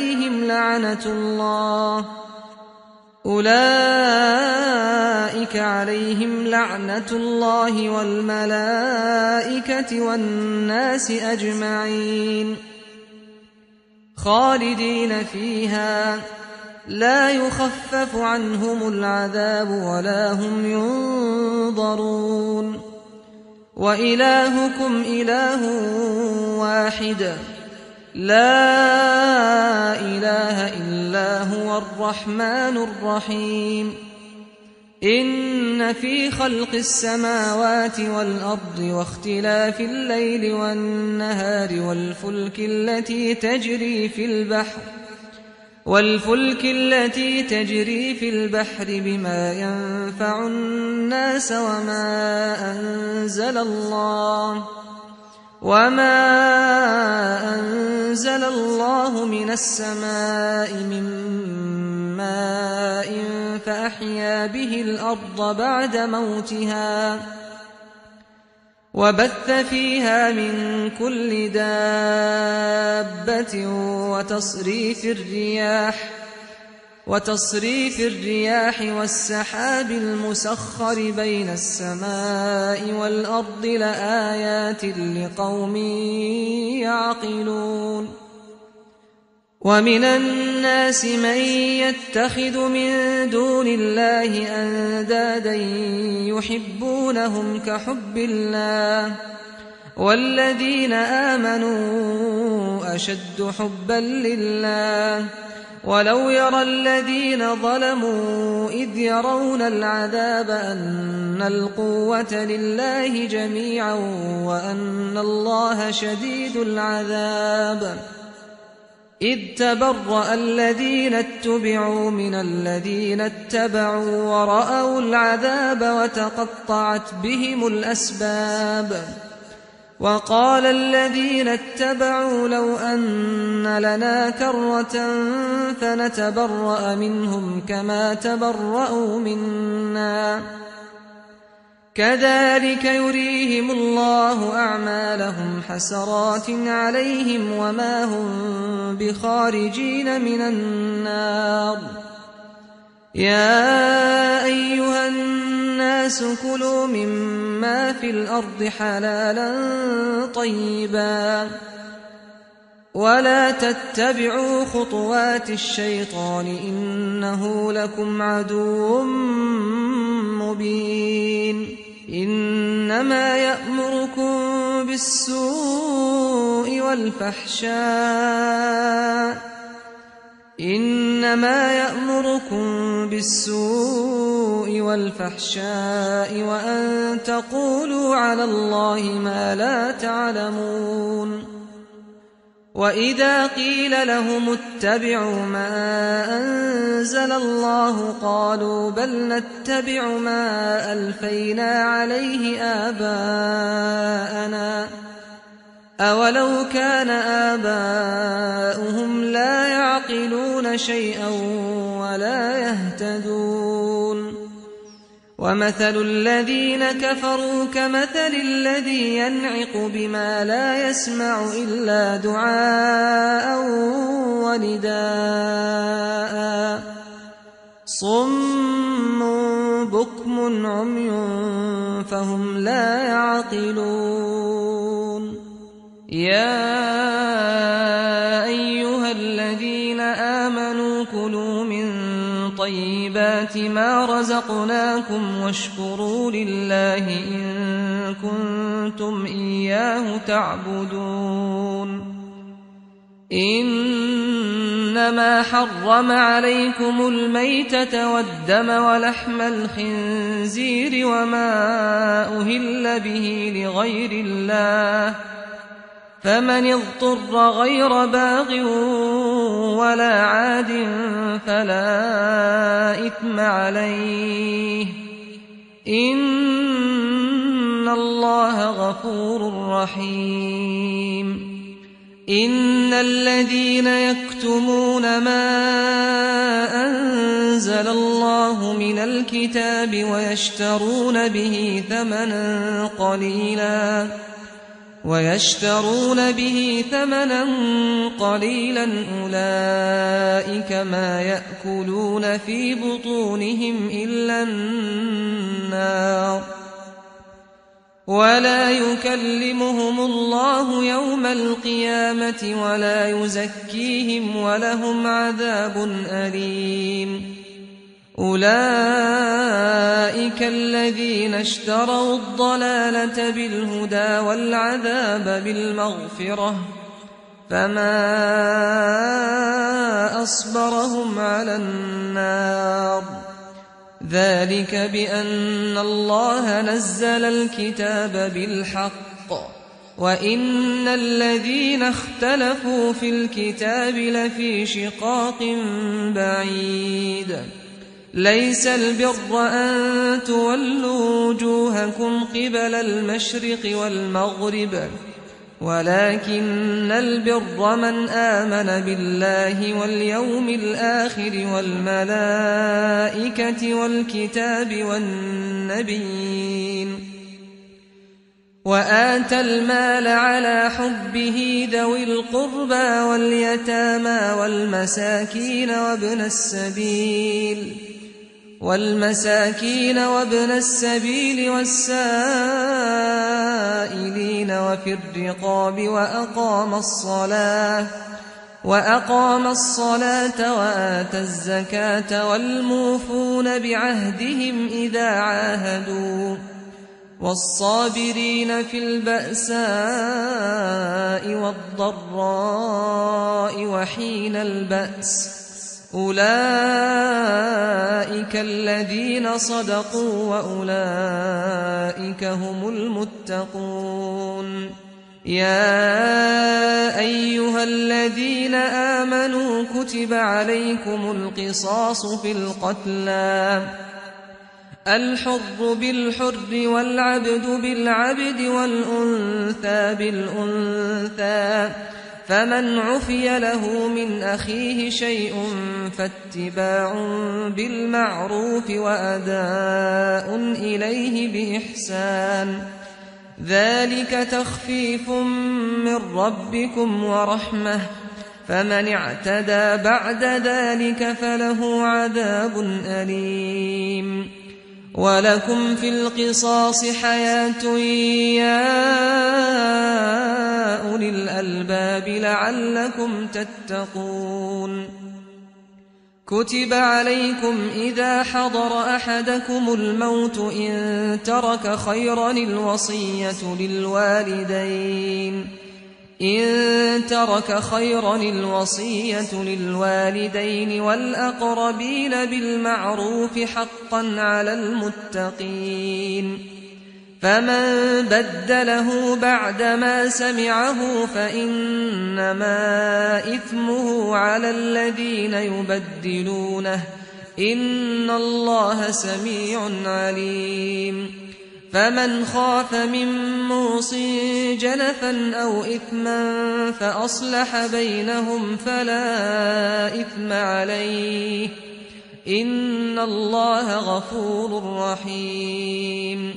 عليهم لعنة الله والملائكة والناس أجمعين خالدين فيها لا يخفف عنهم العذاب ولا هم ينظرون وإلهكم إله واحد لا إله إلا هو الرحمن الرحيم إن في خلق السماوات والأرض واختلاف الليل والنهار والفلك التي تجري في البحر بما ينفع الناس وما أنزل الله من السماء من ماء فأحيا به الأرض بعد موتها وبث فيها من كل دابة وتصريف الرياح والسحاب المسخر بين السماء والأرض لآيات لقوم يعقلون ومن الناس من يتخذ من دون الله أندادا يحبونهم كحب الله والذين آمنوا أشد حبا لله ولو يرى الذين ظلموا إذ يرون العذاب أن القوة لله جميعا وأن الله شديد العذاب إذ تبرأ الذين اتبعوا من الذين اتبعوا ورأوا العذاب وتقطعت بهم الأسباب وقال الذين اتبعوا لو أن لنا كرة فنتبرأ منهم كما تبرأوا منا كذلك يريهم الله أعمالهم حسرات عليهم وما هم بخارجين من النار يا أيها الناس كلوا مما في الأرض حلالا طيبا ولا تتبعوا خطوات الشيطان إنه لكم عدو مبين إنما يأمركم بالسوء والفحشاء وأن تقولوا على الله ما لا تعلمون وإذا قيل لهم اتبعوا ما أنزل الله قالوا بل نتبع ما ألفينا عليه آباءنا أولو كان آباؤهم لا يعقلون شيئا ولا يهتدون ومثل الذين كفروا كمثل الذي ينعق بما لا يسمع إلا دعاء ونداء صم بكم عمي فهم لا يعقلون يا أيها الذين آمنوا كلوا من طيبات ما رزقناكم واشكروا لله إن كنتم إياه تعبدون إنما حرم عليكم الميتة والدم ولحم الخنزير وما أهل به لغير الله فمن اضطر غير باغ ولا عاد فلا إثم عليه إن الله غفور رحيم إن الذين يكتمون ما أنزل الله من الكتاب ويشترون به ثمنا قليلا أولئك ما يأكلون في بطونهم إلا النار ولا يكلمهم الله يوم القيامة ولا يزكيهم ولهم عذاب أليم أولئك الذين اشتروا الضلالة بالهدى والعذاب بالمغفرة فما أصبرهم على النار ذلك بأن الله نزل الكتاب بالحق وإن الذين اختلفوا في الكتاب لفي شقاق بعيد ليس البر أن تولوا وجوهكم قبل المشرق والمغرب ولكن البر من آمن بالله واليوم الآخر والملائكة والكتاب والنبيين وآتى المال على حبه ذوي القربى واليتامى والمساكين وابن السبيل والسائلين وفي الرقاب وأقام الصلاة وآتى الزكاة والموفون بعهدهم إذا عاهدوا والصابرين في البأساء والضراء وحين البأس أولئك الذين صدقوا وأولئك هم المتقون يا أيها الذين آمنوا كتب عليكم القصاص في القتلى الحر بالحر والعبد بالعبد والأنثى بالأنثى فمن عفي له من أخيه شيء فاتباع بالمعروف وأداء إليه بإحسان ذلك تخفيف من ربكم ورحمة فمن اعتدى بعد ذلك فله عذاب أليم ولكم في القصاص حياة يا أولي الألباب لعلكم تتقون كتب عليكم إذا حضر أحدكم الموت إن ترك خيرا الوصية للوالدين والأقربين بالمعروف حقا على المتقين فمن بدله بعدما سمعه فإنما إثمه على الذين يبدلونه إن الله سميع عليم فمن خاف من موص جنفا أو إثما فأصلح بينهم فلا إثم عليه إن الله غفور رحيم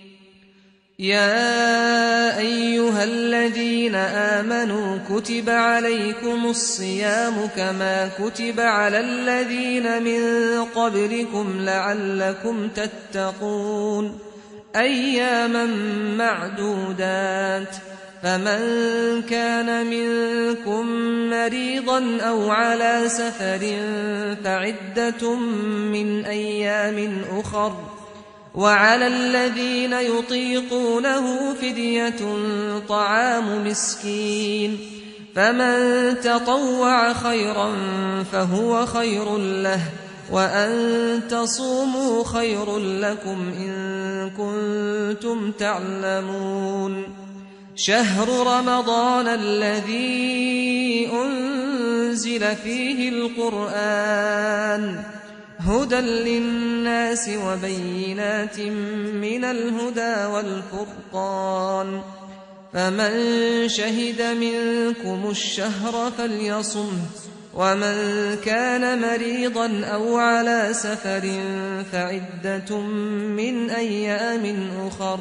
يا أيها الذين آمنوا كتب عليكم الصيام كما كتب على الذين من قبلكم لعلكم تتقون أياما معدودات فمن كان منكم مريضا أو على سفر فعدة من أيام أخر، وعلى الذين يطيقونه فدية طعام مسكين، فمن تطوع خيرا فهو خير له، وأن تصوموا خير لكم إن كنتم تعلمون. شهر رمضان الذي أنزل فيه القرآن هدى للناس وبينات من الهدى والفرقان، فمن شهد منكم الشهر فليصمه، ومن كان مريضا أو على سفر فعدة من أيام أخر،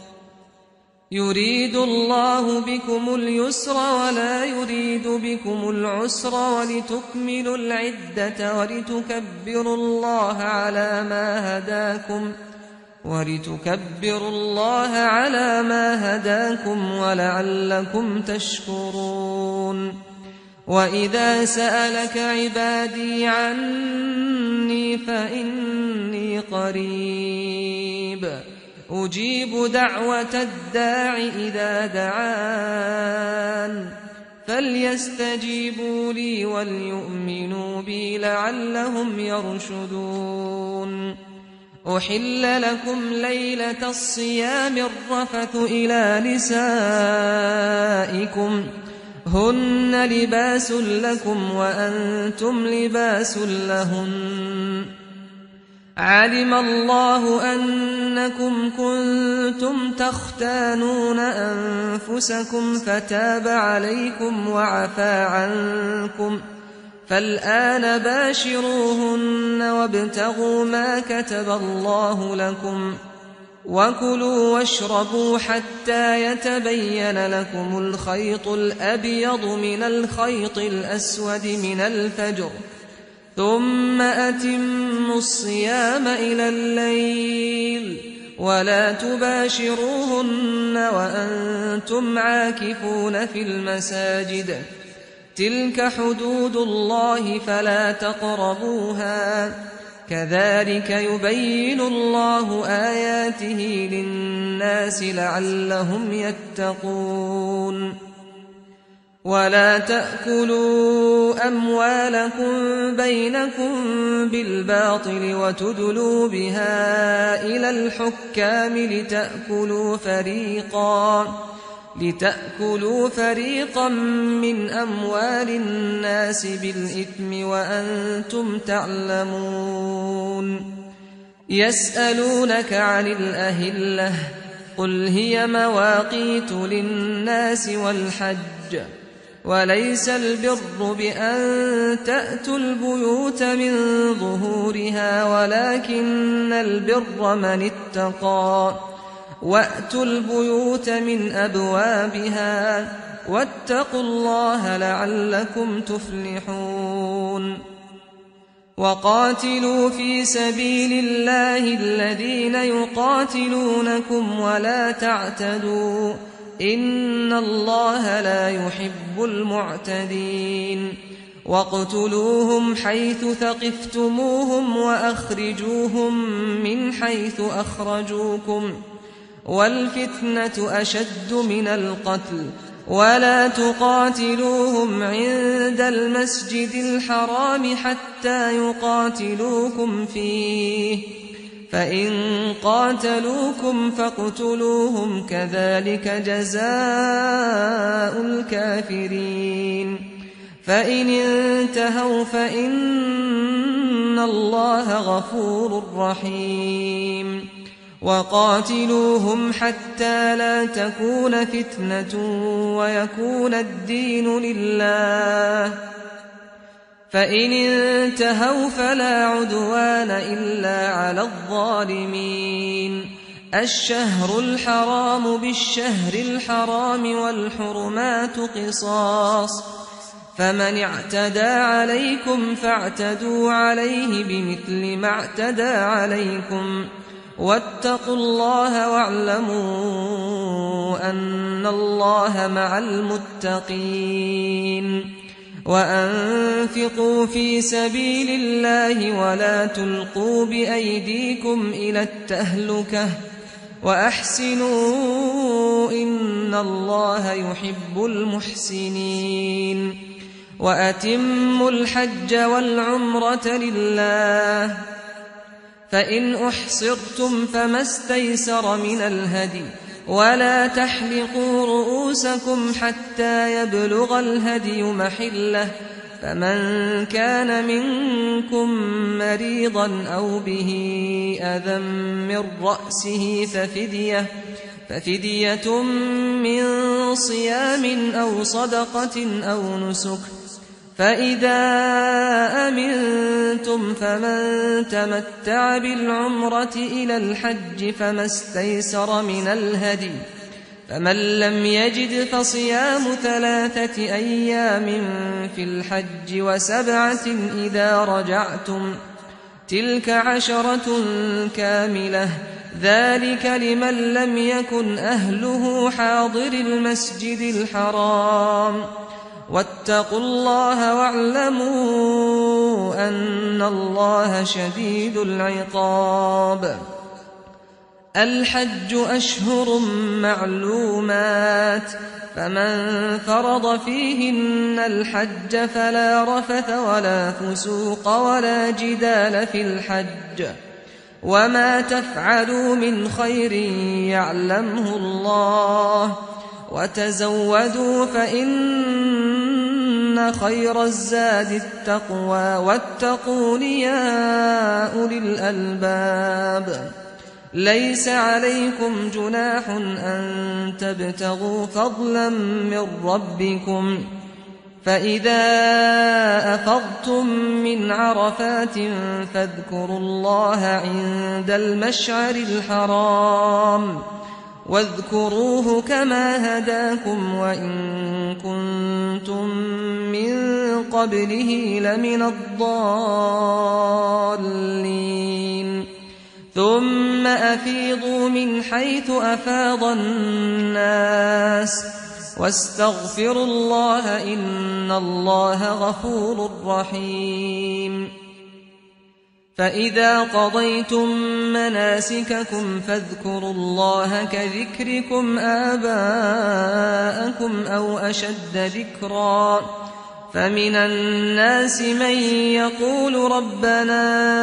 يريد الله بكم اليسر ولا يريد بكم العسر، ولتكملوا العدة ولتكبروا الله على ما هداكم ولعلكم تشكرون. وإذا سألك عبادي عني فإني قريب أجيب دعوة الداع إذا دعان، فليستجيبوا لي وليؤمنوا بي لعلهم يرشدون. أحل لكم ليلة الصيام الرفث إلى نسائكم هن لباس لكم وأنتم لباس لهن، علم الله أنكم كنتم تختانون أنفسكم فتاب عليكم وعفى عنكم، فالآن باشروهن وابتغوا ما كتب الله لكم، وكلوا واشربوا حتى يتبين لكم الخيط الأبيض من الخيط الأسود من الفجر، ثم أتموا الصيام إلى الليل، ولا تباشروهن وأنتم عاكفون في المساجد، تلك حدود الله فلا تقربوها، كذلك يبين الله آياته للناس لعلهم يتقون. ولا تأكلوا أموالكم بينكم بالباطل وتدلوا بها إلى الحكام لتأكلوا فريقا من أموال الناس بالإثم وأنتم تعلمون. يسألونك عن الأهلة قل هي مواقيت للناس والحج، وليس البر بأن تأتوا البيوت من ظهورها ولكن البر من اتقى، وأتوا البيوت من أبوابها واتقوا الله لعلكم تفلحون. وقاتلوا في سبيل الله الذين يقاتلونكم ولا تعتدوا إن الله لا يحب المعتدين. واقتلوهم حيث ثقفتموهم وأخرجوهم من حيث أخرجوكم، والفتنة أشد من القتل، ولا تقاتلوهم عند المسجد الحرام حتى يقاتلوكم فيه، فإن قاتلوكم فاقتلوهم كذلك جزاء الكافرين. فإن انتهوا فإن الله غفور رحيم. وقاتلوهم حتى لا تكون فتنة ويكون الدين لله، فإن انتهوا فلا عدوان إلا على الظالمين. الشهر الحرام بالشهر الحرام والحرمات قصاص، فمن اعتدى عليكم فاعتدوا عليه بمثل ما اعتدى عليكم، واتقوا الله واعلموا أن الله مع المتقين وأنفقوا في سبيل الله ولا تلقوا بأيديكم إلى التهلكة وأحسنوا إن الله يحب المحسنين وأتموا الحج والعمرة لله فإن أحصرتم فما استيسر من الهدي ولا تحلقوا رؤوسكم حتى يبلغ الهدي محله فمن كان منكم مريضا أو به أذى من رأسه ففدية من صيام أو صدقة أو نسك فإذا أمنتم فمن تمتع بالعمرة إلى الحج فما استيسر من الهدي فمن لم يجد فصيام 3 أيام في الحج و7 إذا رجعتم تلك 10 كاملة ذلك لمن لم يكن أهله حاضر المسجد الحرام واتقوا الله واعلموا أن الله شديد العقاب الحج أشهر معلومات فمن فرض فيهن الحج فلا رفث ولا فسوق ولا جدال في الحج وما تفعلوا من خير يعلمه الله وتزودوا فإن خير الزاد التقوى واتقون يا أولي الألباب ليس عليكم جناح أن تبتغوا فضلا من ربكم فإذا أفضتم من عرفات فاذكروا الله عند المشعر الحرام واذكروه كما هداكم وإن كنتم من قبله لمن الضالين ثم أفيضوا من حيث أفاض الناس واستغفروا الله إن الله غفور رحيم فإذا قضيتم مناسككم فاذكروا الله كذكركم آباءكم أو أشد ذكرا فمن الناس من يقول ربنا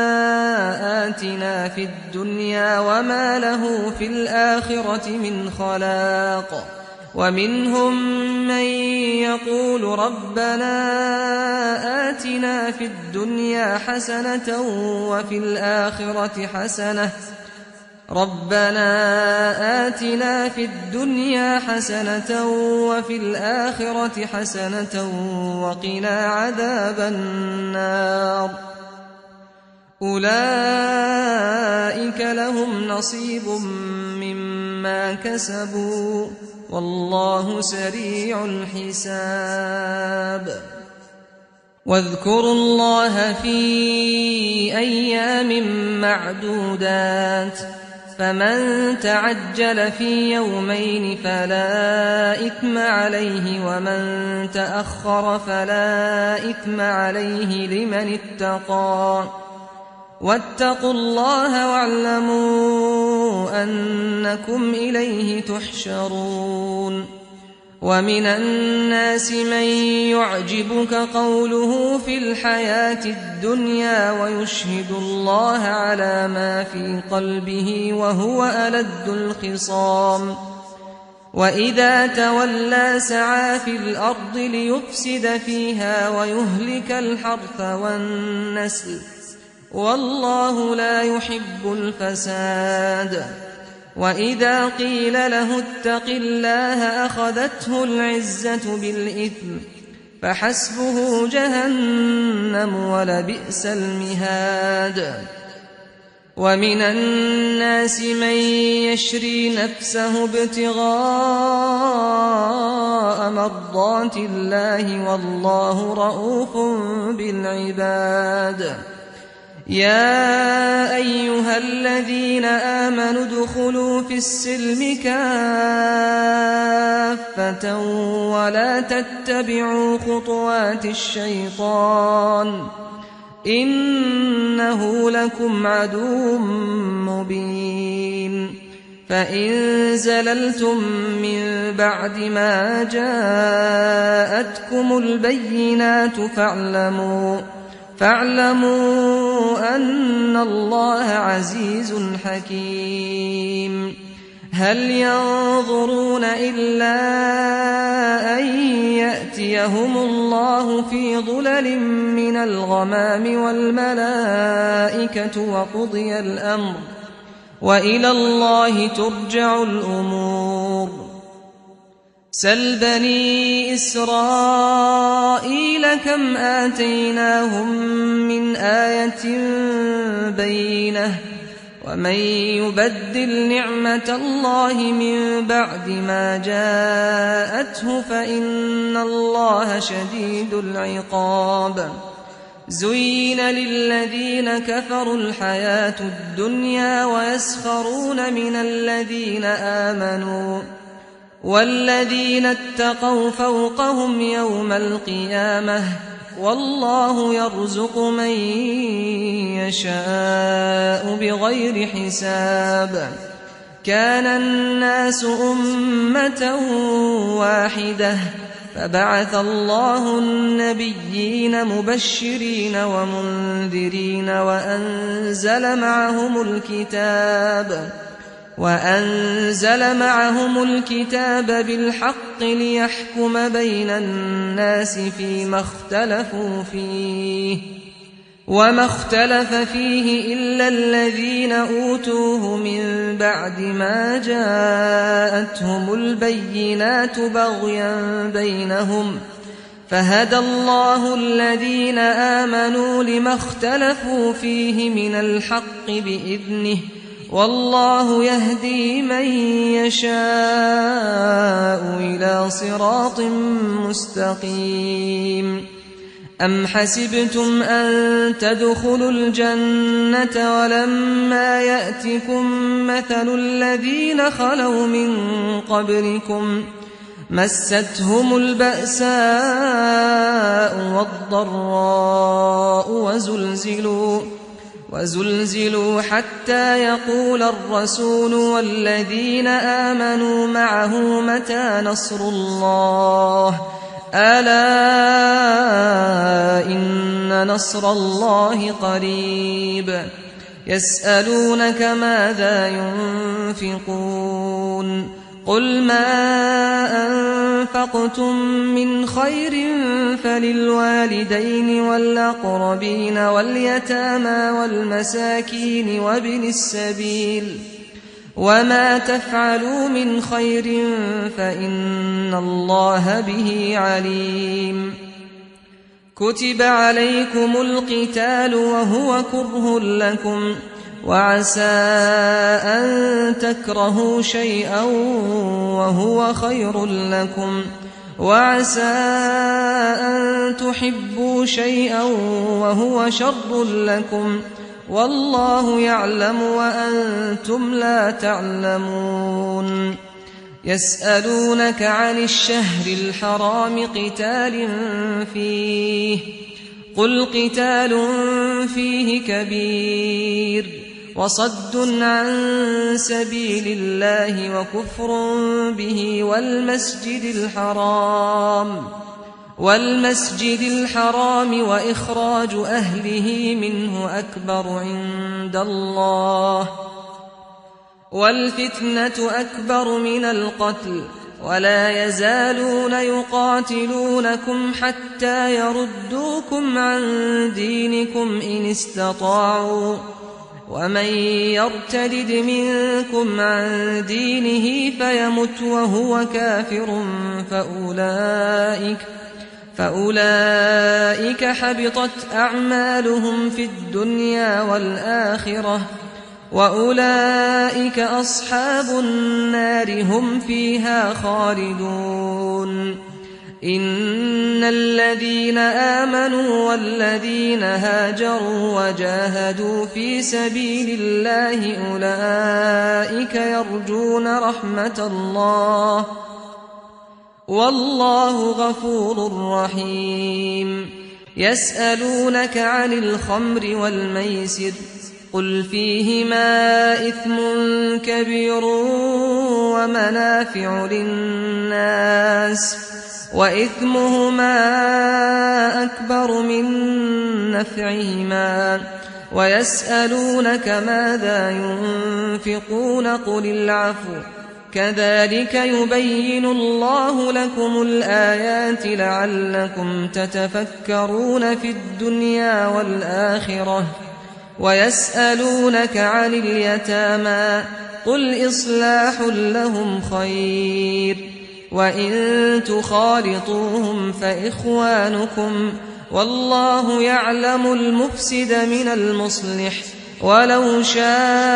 آتنا في الدنيا وما له في الآخرة من خلاق ومنهم من يقول ربنا آتنا في الدنيا حسنة وفي الآخرة حسنة وفي الآخرة حسنة وقنا عذاب النار أولئك لهم نصيب مما كسبوا والله سريع الحساب واذكروا الله في أيام معدودات فمن تعجل في يومين فلا إثم عليه ومن تأخر فلا إثم عليه لمن اتقى واتقوا الله واعلموا أنكم إليه تحشرون ومن الناس من يعجبك قوله في الحياة الدنيا ويشهد الله على ما في قلبه وهو ألد الخصام وإذا تولى سعى في الأرض ليفسد فيها ويهلك الحرث والنسل والله لا يحب الفساد وإذا قيل له اتق الله أخذته العزة بالإثم فحسبه جهنم ولبئس المهاد ومن الناس من يشري نفسه ابتغاء مرضات الله والله رؤوف بالعباد يا أيها الذين آمنوا ادخلوا في السلم كافة ولا تتبعوا خطوات الشيطان إنه لكم عدو مبين فإن زللتم من بعد ما جاءتكم البينات فاعلموا أن الله عزيز حكيم هل ينظرون إلا أن يأتيهم الله في ظلل من الغمام والملائكة وقضي الأمر وإلى الله ترجع الأمور سل بني إسرائيل كم آتيناهم من آية بينة ومن يبدل نعمة الله من بعد ما جاءته فإن الله شديد العقاب زين للذين كفروا الحياة الدنيا ويسخرون من الذين آمنوا والذين اتقوا فوقهم يوم القيامة والله يرزق من يشاء بغير حساب كان الناس أمة واحدة فبعث الله النبيين مبشرين ومنذرين وأنزل معهم الكتاب بالحق ليحكم بين الناس فيما اختلفوا فيه وما اختلف فيه إلا الذين أوتوه من بعد ما جاءتهم البينات بغيا بينهم فهدى الله الذين آمنوا لما اختلفوا فيه من الحق بإذنه والله يهدي من يشاء إلى صراط مستقيم أم حسبتم أن تدخلوا الجنة ولما يأتكم مثل الذين خلوا من قبلكم مستهم البأساء والضراء وزلزلوا حتى يقول الرسول والذين آمنوا معه متى نصر الله ألا إن نصر الله قريب يسألونك ماذا ينفقون قل ما أنفقتم من خير فللوالدين والأقربين واليتامى والمساكين وابن السبيل وما تفعلوا من خير فإن الله به عليم كتب عليكم القتال وهو كره لكم وعسى أن تكرهوا شيئا وهو خير لكم وعسى أن تحبوا شيئا وهو شر لكم والله يعلم وأنتم لا تعلمون يسألونك عن الشهر الحرام قتال فيه قل قتال فيه كبير وصد عن سبيل الله وكفر به والمسجد الحرام وإخراج أهله منه أكبر عند الله والفتنة أكبر من القتل ولا يزالون يقاتلونكم حتى يردوكم عن دينكم إن استطاعوا ومن يرتد منكم عن دينه فيمت وهو كافر فأولئك حبطت أعمالهم في الدنيا والآخرة وأولئك أصحاب النار هم فيها خالدون إن الذين آمنوا والذين هاجروا وجاهدوا في سبيل الله أولئك يرجون رحمة الله والله غفور رحيم. يسألونك عن الخمر والميسر قل فيهما إثم كبير ومنافع للناس وإثمهما أكبر من نفعهما ويسألونك ماذا ينفقون قل العفو كذلك يبين الله لكم الآيات لعلكم تتفكرون في الدنيا والآخرة. ويسألونك عن اليتامى قل إصلاح لهم خير وإن تخالطوهم فإخوانكم والله يعلم المفسد من المصلح ولو شاء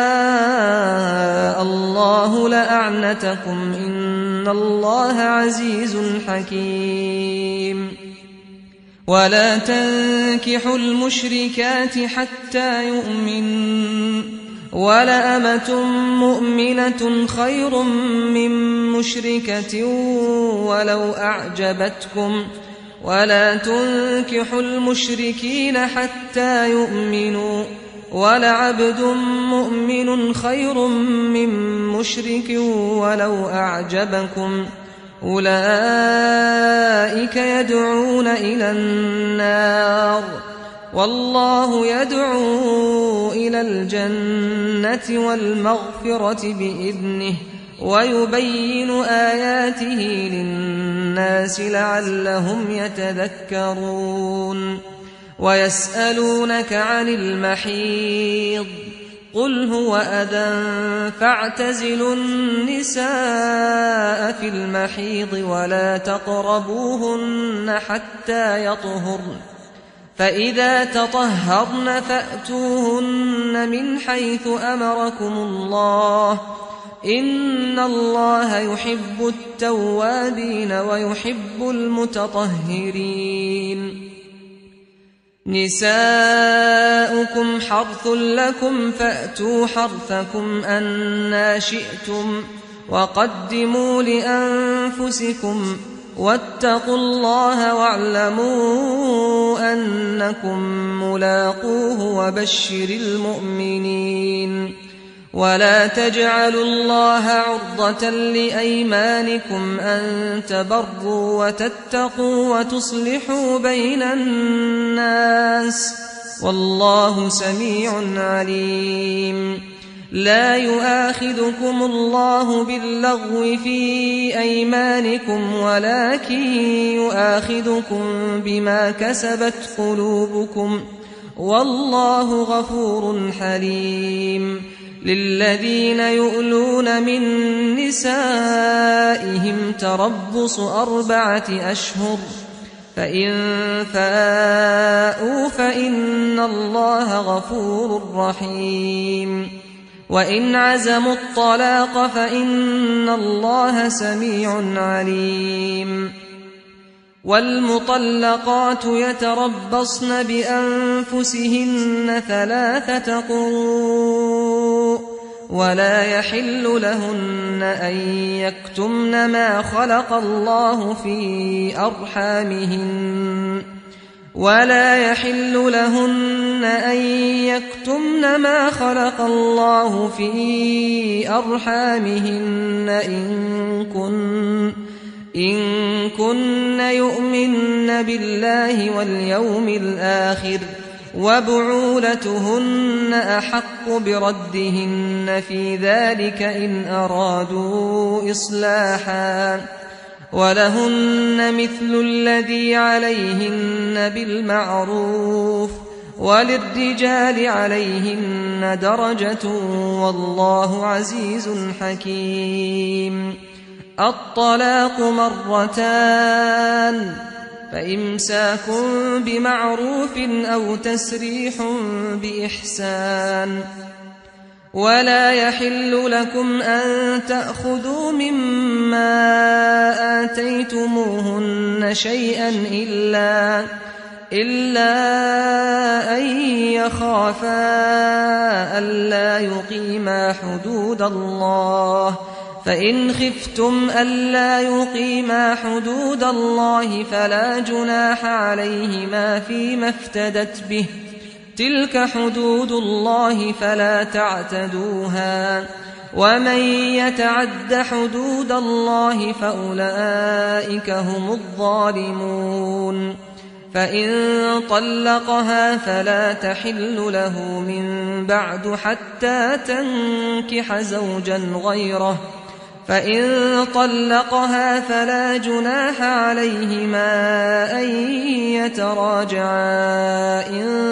الله لأعنتكم إن الله عزيز حكيم. ولا تنكحوا المشركات حتى يؤمنوا ولأمة مؤمنة خير من مشركة ولو أعجبتكم ولا تنكحوا المشركين حتى يؤمنوا ولعبد مؤمن خير من مشرك ولو أعجبكم أولئك يدعون إلى النار والله يدعو إلى الجنة والمغفرة بإذنه ويبين آياته للناس لعلهم يتذكرون. ويسألونك عن المحيض قل هو أذى فاعتزلوا النساء في المحيض ولا تقربوهن حتى يطهرن فإذا تطهرن فأتوهن من حيث أمركم الله إن الله يحب التوابين ويحب المتطهرين. نساؤكم حرث لكم فأتوا حرثكم أنى شئتم وقدموا لأنفسكم واتقوا الله واعلموا أنكم ملاقوه وبشر المؤمنين. ولا تجعلوا الله عرضة لأيمانكم أن تبروا وتتقوا وتصلحوا بين الناس والله سميع عليم. لا يؤاخذكم الله باللغو في أيمانكم ولكن يؤاخذكم بما كسبت قلوبكم والله غفور حليم. للذين يؤلون من نسائهم تربص 4 أشهر فإن فاءوا فإن الله غفور رحيم. وإن عزموا الطلاق فإن الله سميع عليم. والمطلقات يتربصن بأنفسهن 3 قروء ولا يحل لهن أن يكتمن ما خلق الله في أرحامهن إن كن يؤمن بالله واليوم الآخر وبعولتهن أحق بردهن في ذلك إن أرادوا إصلاحا ولهن مثل الذي عليهن بالمعروف وللرجال عليهن درجة والله عزيز حكيم. الطلاق 2 فإمساك بمعروف أو تسريح بإحسان ولا يحل لكم أن تأخذوا مما آتيتموهن شيئا إلا أن يخافا ألا يقيما حدود الله، فإن خفتم ألا يقيما حدود الله فلا جناح عليهما فيما افتدت به، تلك حدود الله فلا تعتدوها، ومن يتعد حدود الله فأولئك هم الظالمون. فإن طلقها فلا تحل له من بعد حتى تنكح زوجا غيره، فإن طلقها فلا جناح عليهما أن يتراجعا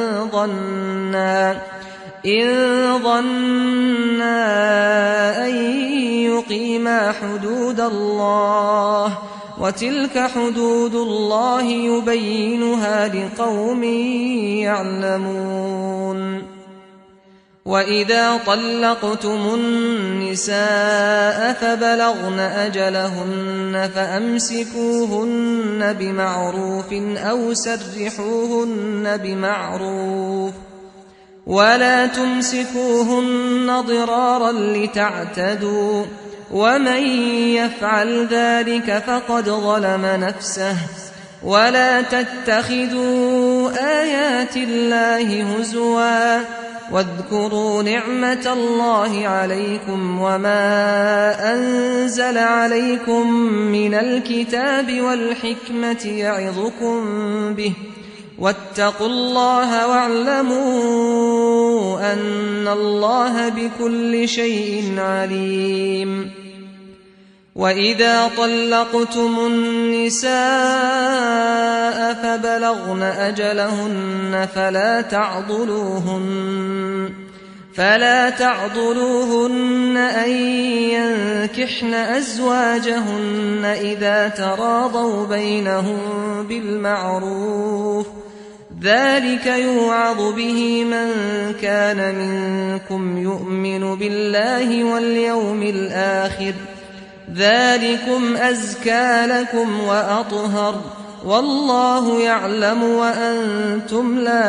إن ظنا أن يقيما حدود الله، وتلك حدود الله يبينها لقوم يعلمون. وإذا طلقتم النساء فبلغن أجلهن فأمسكوهن بمعروف أو سرحوهن بمعروف، ولا تمسكوهن ضرارا لتعتدوا، ومن يفعل ذلك فقد ظلم نفسه. ولا تتخذوا آيات الله هزوا، واذكروا نعمة الله عليكم وما أنزل عليكم من الكتاب والحكمة يعظكم به، واتقوا الله واعلموا أن الله بكل شيء عليم. وإذا طلقتم النساء فبلغن أجلهن فلا تعضلوهن أن ينكحن أزواجهن إذا تراضوا بينهم بالمعروف، ذلك يوعظ به من كان منكم يؤمن بالله واليوم الآخر، ذلكم أزكى لكم وأطهر، والله يعلم وأنتم لا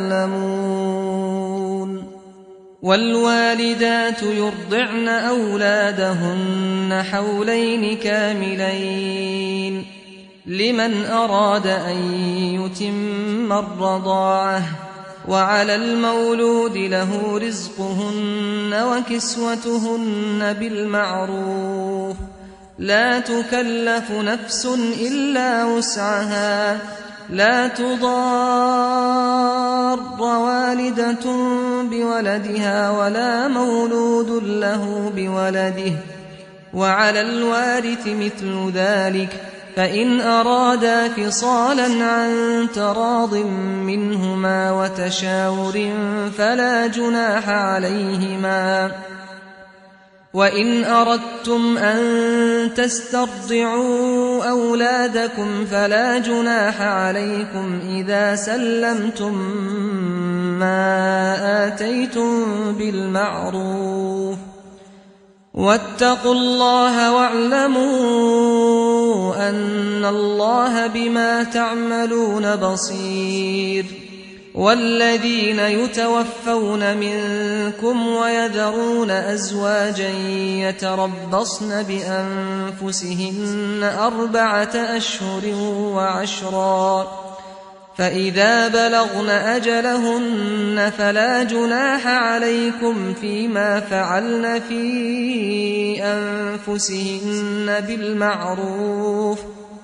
تعلمون. والوالدات يرضعن أولادهن حولين كاملين لمن أراد أن يتم الرضاعة، وعلى المولود له رزقهن وكسوتهن بالمعروف، لا تكلف نفس إلا وسعها، لا تضار والدة بولدها ولا مولود له بولده، وعلى الوارث مثل ذلك، فإن أرادا فصالا عن تراض منهما وتشاور فلا جناح عليهما. وإن أردتم أن تسترضعوا أولادكم فلا جناح عليكم إذا سلمتم ما آتيتم بالمعروف، واتقوا الله واعلموا أن الله بما تعملون بصير. والذين يتوفون منكم ويذرون أزواجا يتربصن بأنفسهن 4 أشهر وعشرا، فإذا بلغن أجلهن فلا جناح عليكم فيما فعلن في أنفسهن بالمعروف،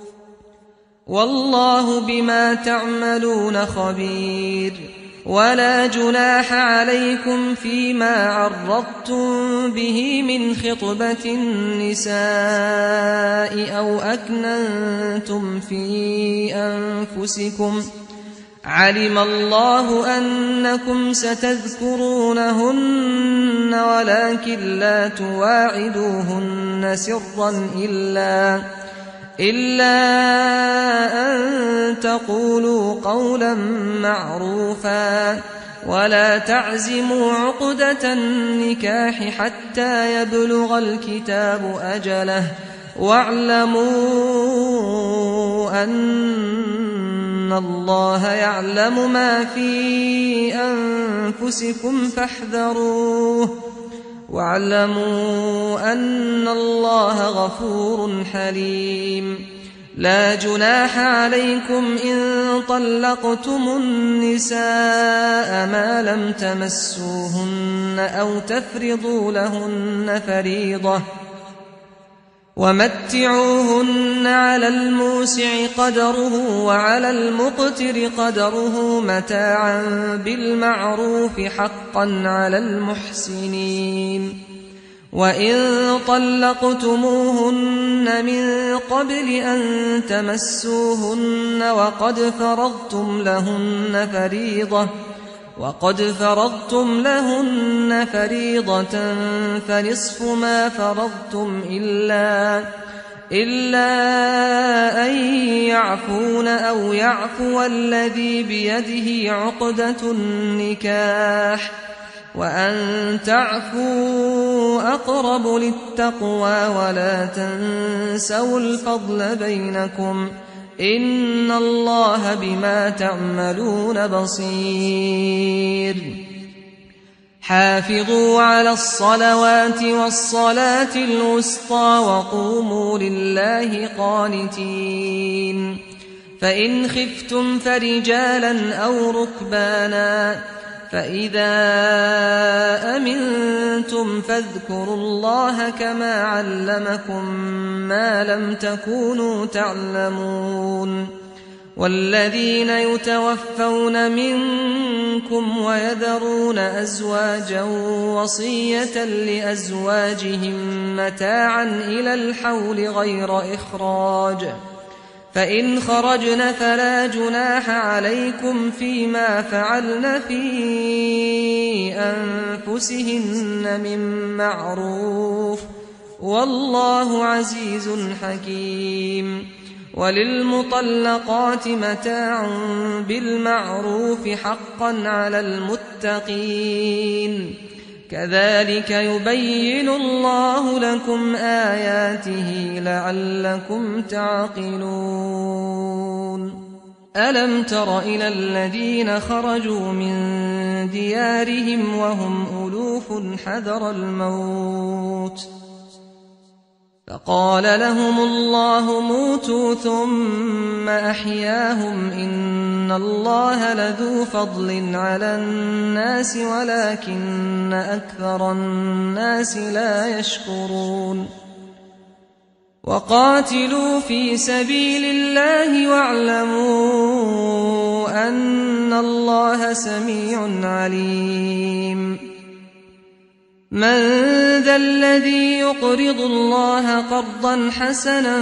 والله بما تعملون خبير. ولا جناح عليكم فيما عرضتم به من خطبة النساء أو أكننتم في أنفسكم، علم الله أنكم ستذكرونهن ولكن لا تواعدوهن سرا إلا أن تقولوا قولا معروفا، ولا تعزموا عقدة النكاح حتى يبلغ الكتاب أجله واعلموا أن الله يعلم ما في أنفسكم فاحذروه واعلموا أن الله غفور حليم. لا جناح عليكم إن طلقتم النساء ما لم تمسوهن أو تفرضوا لهن فريضة ومتعوهن على الموسع قدره وعلى المقتر قدره متاعا بالمعروف حقا على المحسنين. وإن طلقتموهن من قبل أن تمسوهن وقد فرضتم لهن فريضة فنصف ما فرضتم إلا أن يعفون أو يعفو الذي بيده عقدة النكاح وأن تعفوا أقرب للتقوى ولا تنسوا الفضل بينكم إن الله بما تعملون بصير. حافظوا على الصلوات والصلاة الوسطى وقوموا لله قانتين. فإن خفتم فرجالا أو ركبانا فإذا أمنتم فاذكروا الله كما علمكم ما لم تكونوا تعلمون. والذين يتوفون منكم ويذرون أزواجا وصية لأزواجهم متاعا إلى الحول غير إخراج فإن خرجن فلا جناح عليكم فيما فعلن في أنفسهن من معروف والله عزيز حكيم. وللمطلقات متاع بالمعروف حقا على المتقين كذلك يبين الله لكم آياته لعلكم تعقلون. ألم تر إلى الذين خرجوا من ديارهم وهم ألوف حذر الموت فقال لهم الله موتوا ثم أحياهم إن الله لذو فضل على الناس ولكن أكثر الناس لا يشكرون. وقاتلوا في سبيل الله واعلموا أن الله سميع عليم. من ذا الذي يقرض الله قرضا حسنا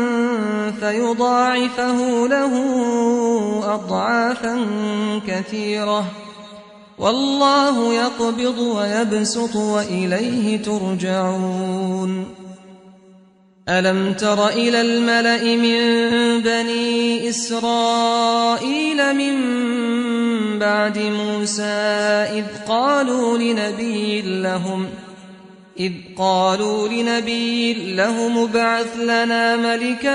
فيضاعفه له أضعافا كثيرة والله يقبض ويبسط وإليه ترجعون. ألم تر إلى الملأ من بني إسرائيل من بعد موسى إذ قالوا لنبي لهم ابعث لنا ملكا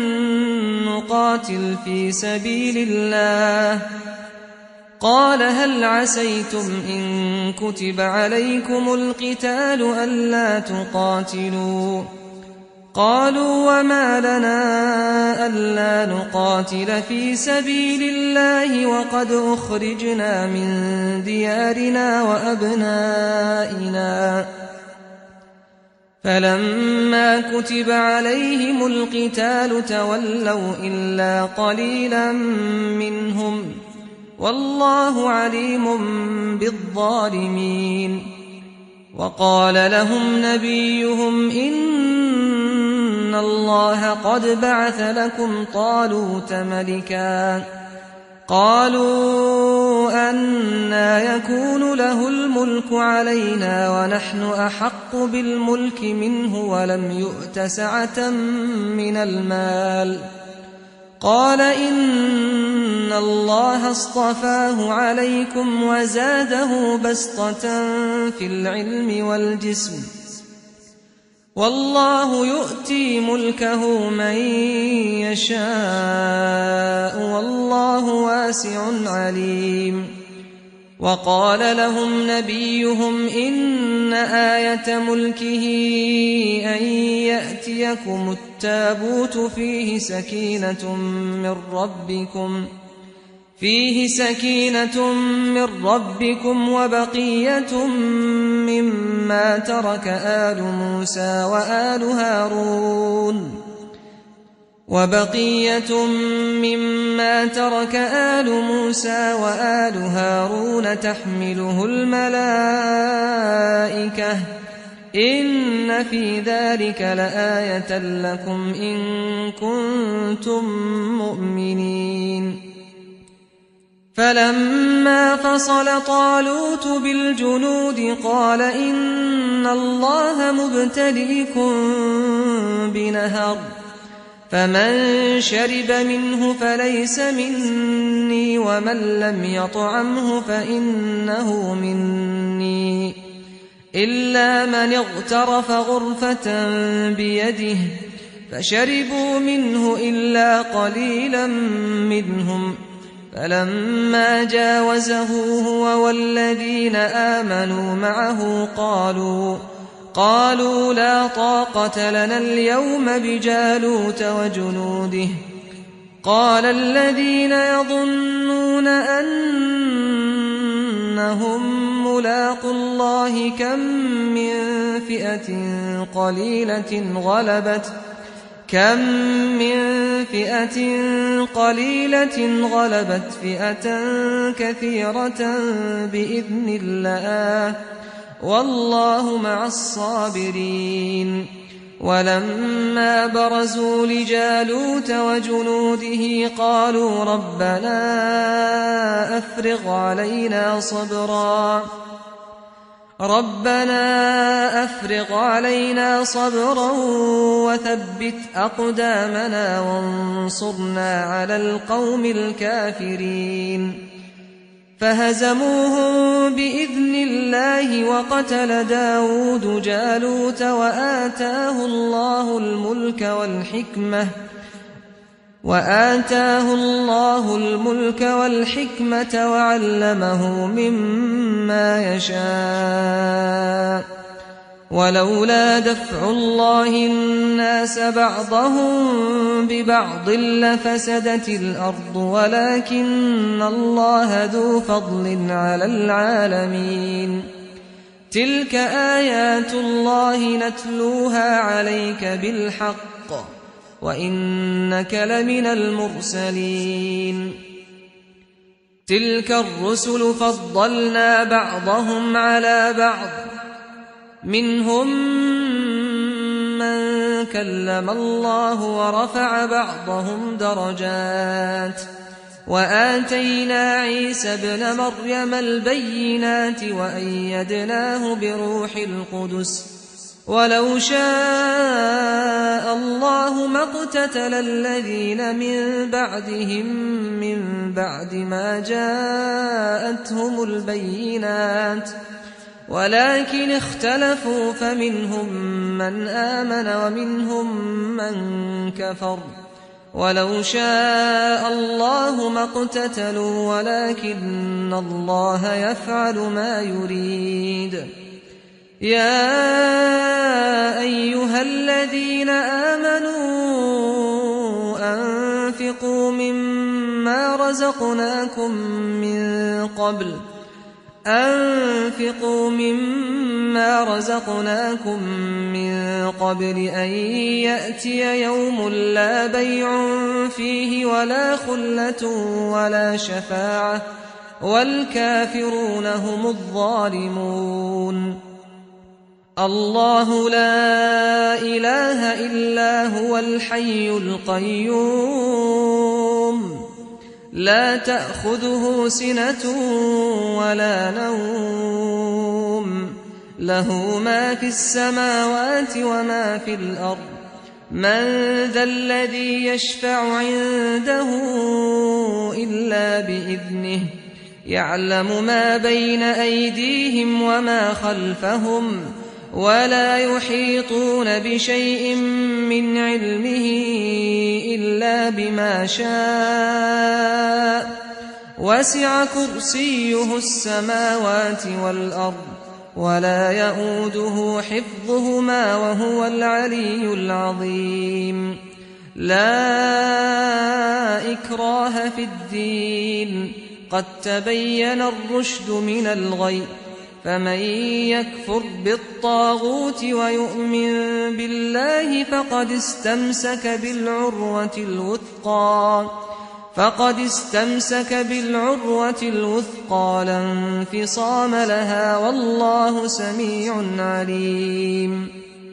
نقاتل في سبيل الله قال هل عسيتم إن كتب عليكم القتال ألا تقاتلوا قالوا وما لنا ألا نقاتل في سبيل الله وقد أخرجنا من ديارنا وأبنائنا فلما كتب عليهم القتال تولوا إلا قليلا منهم والله عليم بالظالمين. وقال لهم نبيهم إن الله قد بعث لكم طالوت ملكا قالوا أنى يكون له الملك علينا ونحن أحق بالملك منه ولم يؤت سعة من المال قال إن الله اصطفاه عليكم وزاده بسطة في العلم والجسم والله يؤتي ملكه من يشاء والله واسع عليم. وقال لهم نبيهم إن آية ملكه أن يأتيكم التابوت فيه سكينة من ربكم وبقية مما ترك آل موسى وآل هارون تحمله الملائكة إن في ذلك لآية لكم إن كنتم مؤمنين. فلما فصل طالوت بالجنود قال إن الله مبتليكم بنهر فمن شرب منه فليس مني ومن لم يطعمه فإنه مني إلا من اغترف غرفة بيده فشربوا منه إلا قليلا منهم. فلما جاوزه هو والذين آمنوا معه قالوا لا طاقة لنا اليوم بجالوت وجنوده. قال الذين يظنون أنهم ملاقو الله كم من فئة قليلة غلبت فئة كثيرة بإذن الله والله مع الصابرين. ولما برزوا لجالوت وجنوده قالوا ربنا أفرغ علينا صبرا وثبت أقدامنا وانصرنا على القوم الكافرين. فهزموهم بإذن الله وقتل داود جالوت وآتاه الله الملك والحكمة وعلمه مما يشاء. ولولا دفع الله الناس بعضهم ببعض لفسدت الأرض ولكن الله ذو فضل على العالمين. تلك آيات الله نتلوها عليك بالحق وإنك لمن المرسلين. تلك الرسل فضلنا بعضهم على بعض منهم من كلم الله ورفع بعضهم درجات وآتينا عيسى ابن مريم البينات وأيدناه بروح القدس. ولو شاء الله ما اقتتل الذين من بعدهم من بعد ما جاءتهم البينات ولكن اختلفوا فمنهم من آمن ومنهم من كفر. ولو شاء الله ما اقتتلوا ولكن الله يفعل ما يريد. يا أيها الذين آمنوا أنفقوا مما رزقناكم من قبل أن يأتي يوم لا بيع فيه ولا خلة ولا شفاعة والكافرون هم الظالمون. الله لا إله إلا هو الحي القيوم لا تأخذه سنة ولا نوم له ما في السماوات وما في الأرض من ذا الذي يشفع عنده إلا بإذنه يعلم ما بين أيديهم وما خلفهم ولا يحيطون بشيء من علمه إلا بما شاء وسع كرسيه السماوات والأرض ولا يئوده حفظهما وهو العلي العظيم لا إكراه في الدين قد تبين الرشد من الغي فمن يكفر بالطاغوت ويؤمن بالله فقد استمسك بالعروة الوثقى لا انفصام لها والله سميع عليم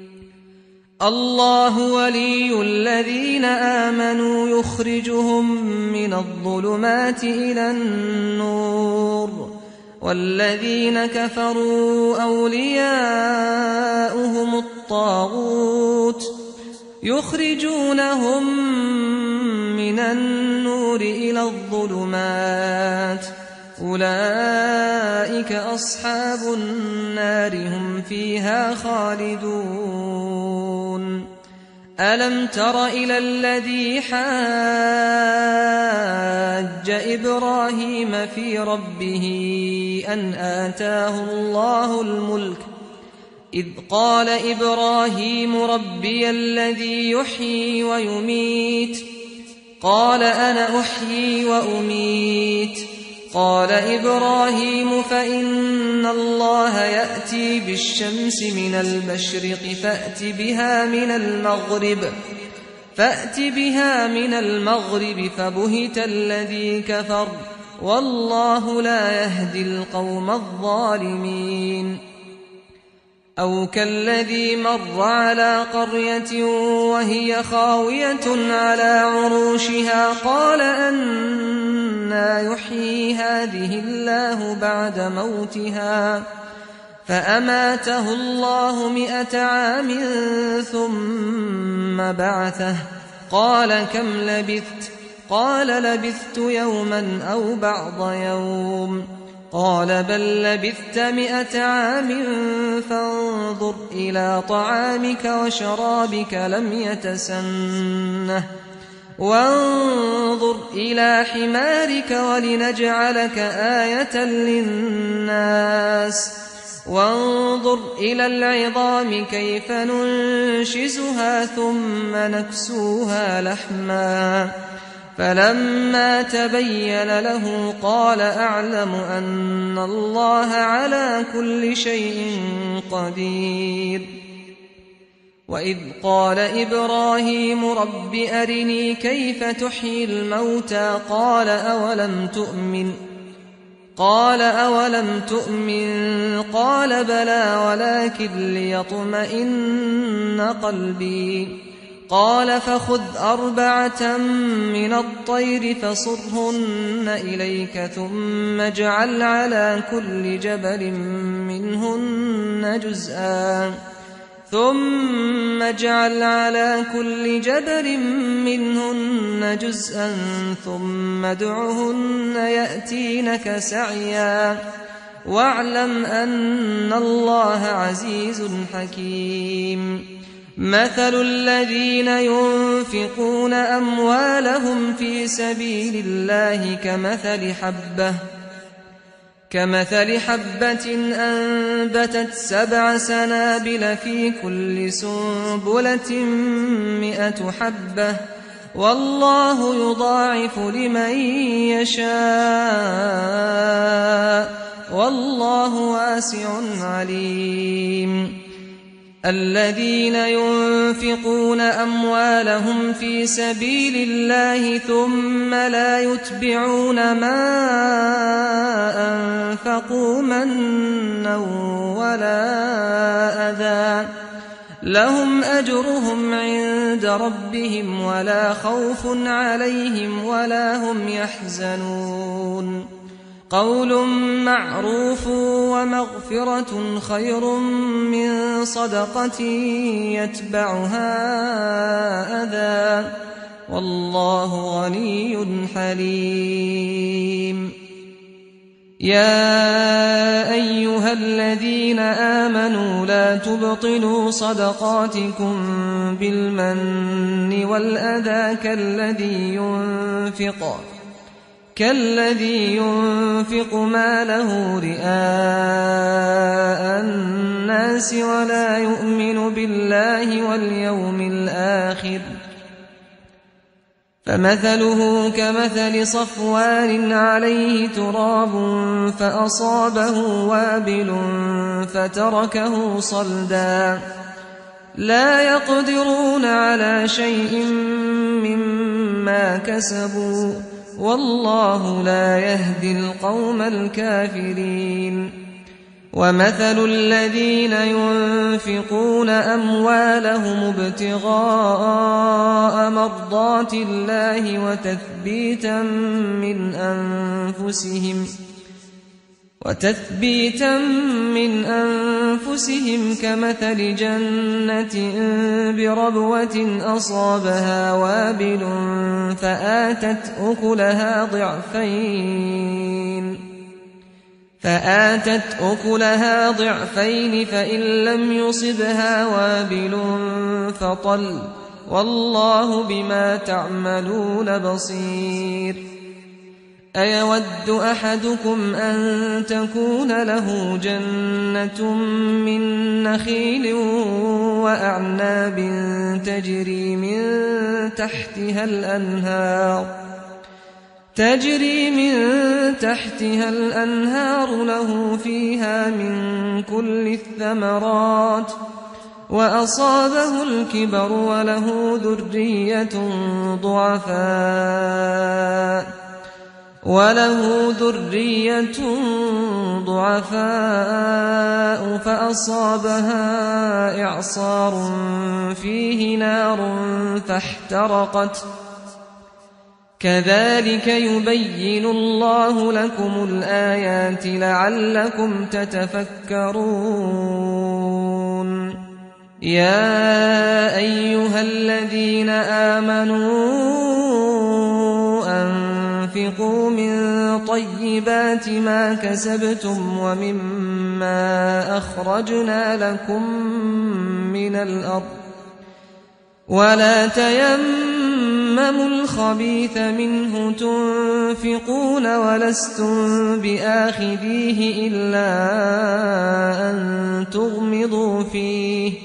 الله ولي الذين آمنوا يخرجهم من الظلمات إلى النور والذين كفروا أولياؤهم الطاغوت يخرجونهم من النور إلى الظلمات أولئك أصحاب النار هم فيها خالدون ألم تر إلى الذي حاج إبراهيم في ربه أن آتاه الله الملك إذ قال إبراهيم ربي الذي يحيي ويميت قال أنا أحيي وأميت قال إبراهيم فإن الله يأتي بالشمس من المشرق فأت بها من المغرب فبهت الذي كفر والله لا يهدي القوم الظالمين أو كالذي مر على قرية وهي خاوية على عروشها قال أنى يحيي هذه الله بعد موتها فأماته الله 100 عام ثم بعثه قال كم لبثت قال لبثت يوما أو بعض يوم قال بل لبثت 100 عام فانظر إلى طعامك وشرابك لم يتسنه وانظر إلى حمارك ولنجعلك آية للناس وانظر إلى العظام كيف ننشزها ثم نكسوها لحما فلما تبين له قال أعلم أن الله على كل شيء قدير وإذ قال إبراهيم رب أرني كيف تحيي الموتى قال أولم تؤمن قال بلى ولكن ليطمئن قلبي قال فخذ 4 من الطير فصرهن إليك ثم اجعل على كل جبل منهن جزءا ثم ادعهن يأتينك سعيا واعلم أن الله عزيز حكيم مثل الذين ينفقون أموالهم في سبيل الله كمثل حبة أنبتت 7 سنابل في كل سنبلة 100 حبة والله يضاعف لمن يشاء والله واسع عليم الذين ينفقون أموالهم في سبيل الله ثم لا يتبعون ما أنفقوا منا ولا أذى لهم أجرهم عند ربهم ولا خوف عليهم ولا هم يحزنون قول معروف ومغفرة خير من صدقة يتبعها أذى والله غني حليم. يا أيها الذين آمنوا لا تبطلوا صدقاتكم بالمن والأذى كالذي ينفق ماله رئاء الناس ولا يؤمن بالله واليوم الآخر فمثله كمثل صفوان عليه تراب فأصابه وابل فتركه صلدا لا يقدرون على شيء مما كسبوا والله لا يهدي القوم الكافرين. ومثل الذين ينفقون أموالهم ابتغاء مرضات الله وتثبيتا من أنفسهم كمثل جنة بربوة أصابها وابل فآتت أكلها ضعفين فإن لم يصبها وابل فطل والله بما تعملون بصير. أيود أحدكم أن تكون له جنة من نخيل وأعناب تجري من تحتها الأنهار له فيها من كل الثمرات وأصابه الكبر وله ذرية ضعفاء فأصابها إعصار فيه نار فاحترقت كذلك يبين الله لكم الآيات لعلكم تتفكرون. يا أيها الذين آمنوا أنفقوا من طيبات ما كسبتم ومما أخرجنا لكم من الأرض ولا تيمموا الخبيث منه تنفقون ولستم بآخذيه إلا أن تغمضوا فيه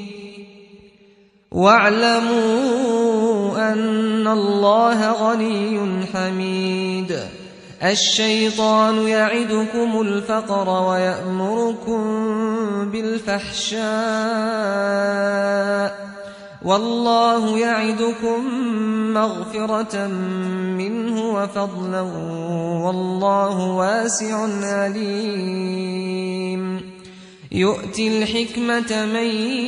واعلموا أن الله غني حميد. الشيطان يعدكم الفقر ويأمركم بالفحشاء والله يعدكم مغفرة منه وفضلا والله واسع عليم. يؤتي الحكمة من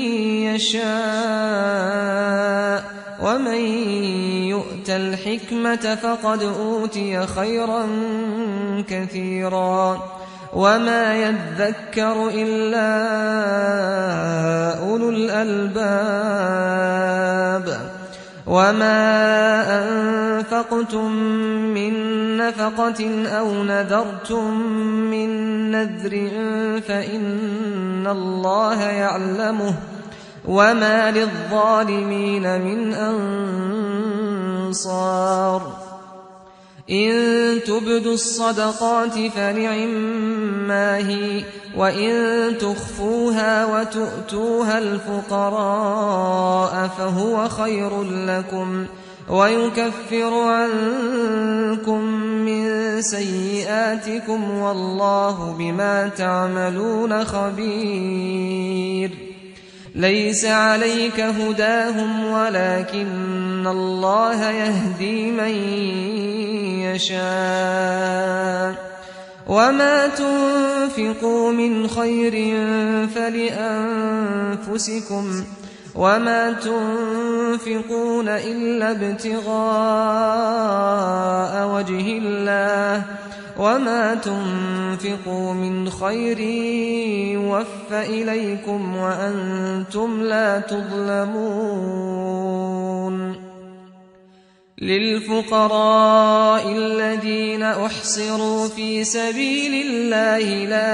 يشاء ومن يؤت الحكمة فقد أوتي خيرا كثيرا وما يذكر إلا أولو الألباب. وما أنفقتم من نفقة أو نذرتم من نذر فإن الله يعلمه وما للظالمين من أنصار. إن تبدوا الصدقات فنعما هي وإن تخفوها وتؤتوها الفقراء فهو خير لكم ويكفر عنكم من سيئاتكم والله بما تعملون خبير. ليس عليك هداهم ولكن الله يهدي من يشاء وما تنفقوا من خير فلأنفسكم وما تنفقون إلا ابتغاء وجه الله وما تنفقوا من خير يوف إليكم وأنتم لا تظلمون للفقراء الذين أحصروا في سبيل الله لا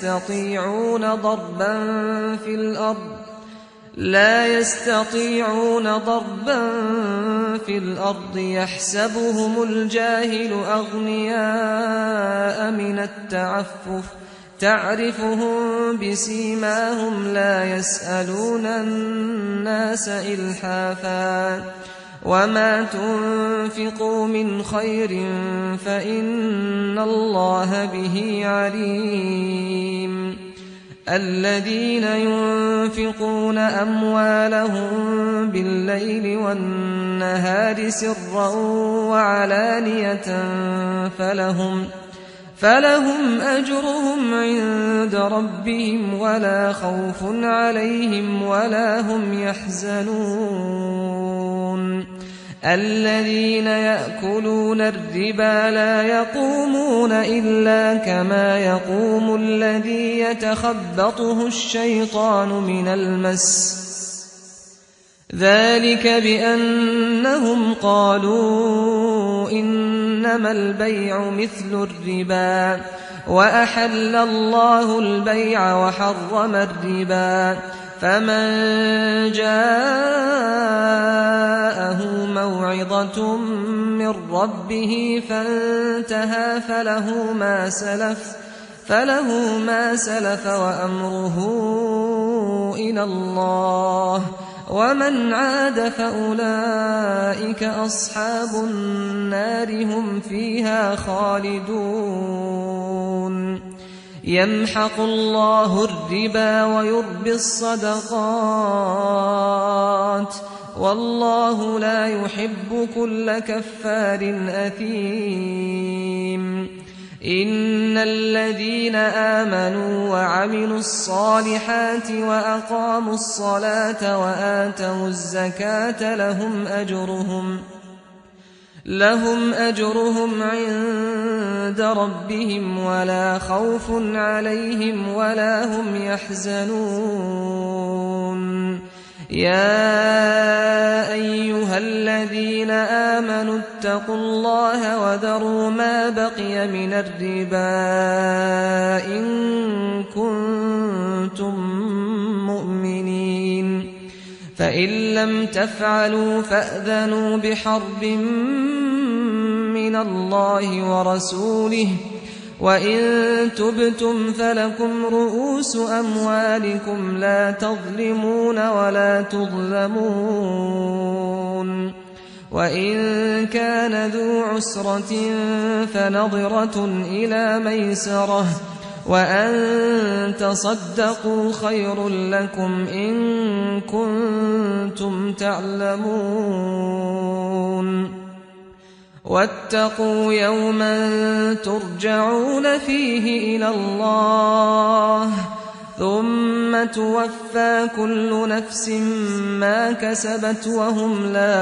يستطيعون ضربا في الأرض يحسبهم الجاهل أغنياء من التعفف تعرفهم بسيماهم لا يسألون الناس إلحافا وما تنفقوا من خير فإن الله به عليم الذين ينفقون أموالهم بالليل والنهار سرا وعلانية فلهم أجرهم عند ربهم ولا خوف عليهم ولا هم يحزنون الذين يأكلون الربا لا يقومون إلا كما يقوم الذي يتخبطه الشيطان من المس ذلك بأنهم قالوا إنما البيع مثل الربا وأحل الله البيع وحرم الربا فمن جاءه موعظة من ربه فانتهى فله ما سلف وأمره إلى الله ومن عاد فأولئك أصحاب النار هم فيها خالدون يمحق الله الربا ويربي الصدقات والله لا يحب كل كفار أثيم إن الذين آمنوا وعملوا الصالحات وأقاموا الصلاة وآتوا الزكاة لهم أجرهم عند ربهم ولا خوف عليهم ولا هم يحزنون يا أيها الذين آمنوا اتقوا الله وذروا ما بقي من الربا إن كنتم مؤمنين فإن لم تفعلوا فأذنوا بحرب من الله ورسوله وإن تبتم فلكم رؤوس أموالكم لا تظلمون ولا تظلمون وإن كان ذو عسرة فنظرة إلى ميسرة وأن تصدقوا خير لكم إن كنتم تعلمون واتقوا يوما ترجعون فيه إلى الله ثم توفى كل نفس ما كسبت وهم لا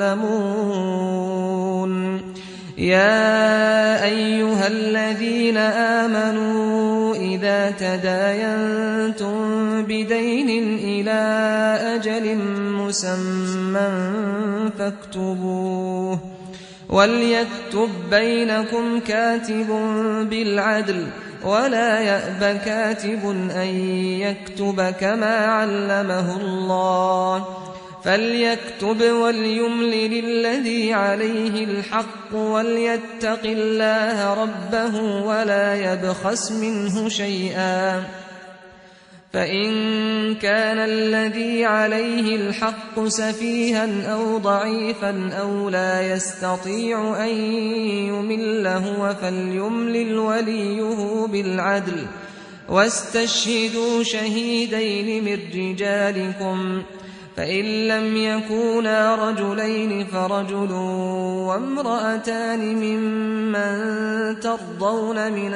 يظلمون يا أيها الذين آمنوا إذا تداينتم بدين إلى أجل مسمى فاكتبوه وليكتب بينكم كاتب بالعدل ولا يأب كاتب أن يكتب كما علمه الله فليكتب وليملل الذي عليه الحق وليتق الله ربه ولا يبخس منه شيئا فإن كان الذي عليه الحق سفيها أو ضعيفا أو لا يستطيع أن يمل هو فليملل وليه بالعدل واستشهدوا شهيدين من رجالكم فإن لم يكونا رجلين فرجل وامرأتان ممن ترضون من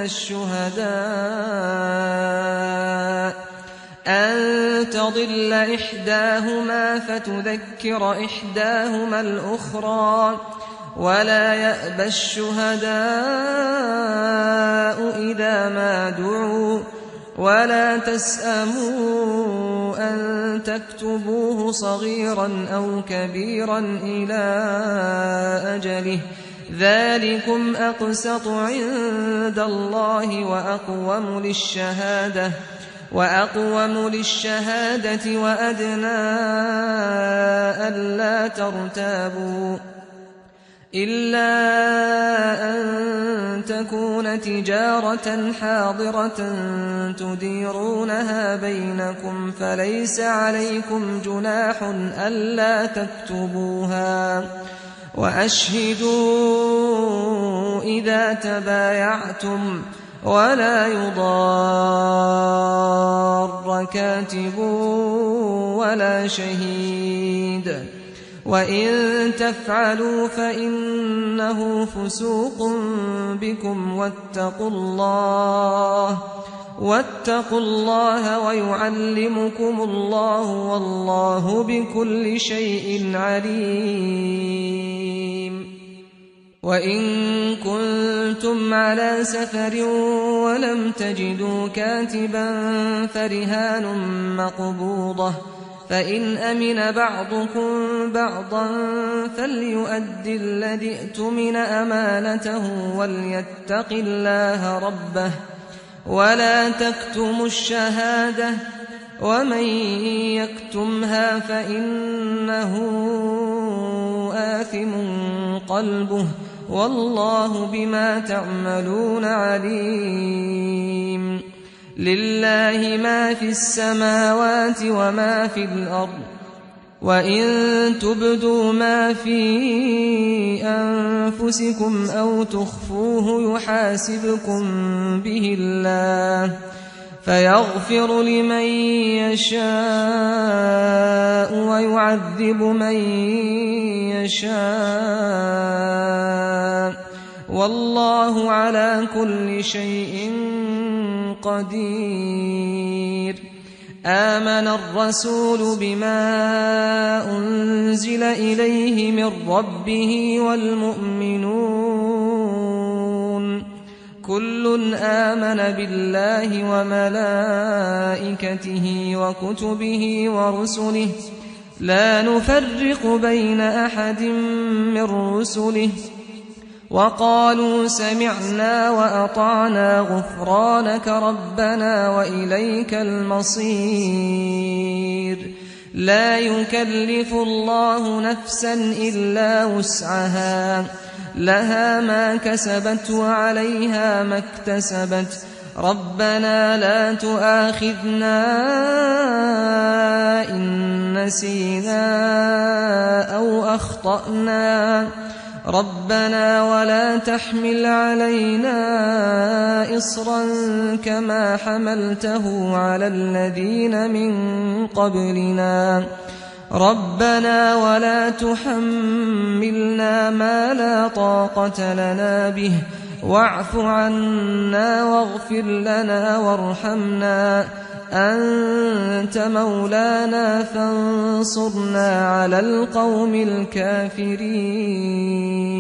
الشهداء أن تضل إحداهما فتذكر إحداهما الأخرى ولا يأبى الشهداء إذا ما دعوا ولا تسأموا أن تكتبوه صغيرا أو كبيرا إلى أجله ذلكم أقسط عند الله وأقوم للشهادة وأدنى ألا ترتابوا إلا أن تكون تجارة حاضرة تديرونها بينكم فليس عليكم جناح ألا تكتبوها وأشهدوا إذا تبايعتم ولا يضار كاتب ولا شهيد وإن تفعلوا فإنه فسوق بكم واتقوا الله ويعلمكم الله والله بكل شيء عليم وإن كنتم على سفر ولم تجدوا كاتبا فرهان مقبوضة فإن أمن بعضكم بعضا فليؤدي الذي ائتمن أمانته وليتق الله ربه ولا تكتموا الشهادة ومن يكتمها فإنه آثم قلبه والله بما تعملون عليم لله ما في السماوات وما في الأرض وإن تبدوا ما في أنفسكم أو تخفوه يحاسبكم به الله فيغفر لمن يشاء ويعذب من يشاء والله على كل شيء قدير آمن الرسول بما أنزل إليه من ربه والمؤمنون كل آمن بالله وملائكته وكتبه ورسله لا نفرق بين أحد من رسله وقالوا سمعنا وأطعنا غفرانك ربنا وإليك المصير لا يكلف الله نفسا إلا وسعها لها ما كسبت وعليها ما اكتسبت ربنا لا تؤاخذنا إن نسينا أو أخطأنا ربنا ولا تحمل علينا إصرا كما حملته على الذين من قبلنا ربنا ولا تحملنا ما لا طاقة لنا به واعف عنا واغفر لنا وارحمنا أنت مولانا فانصرنا على القوم الكافرين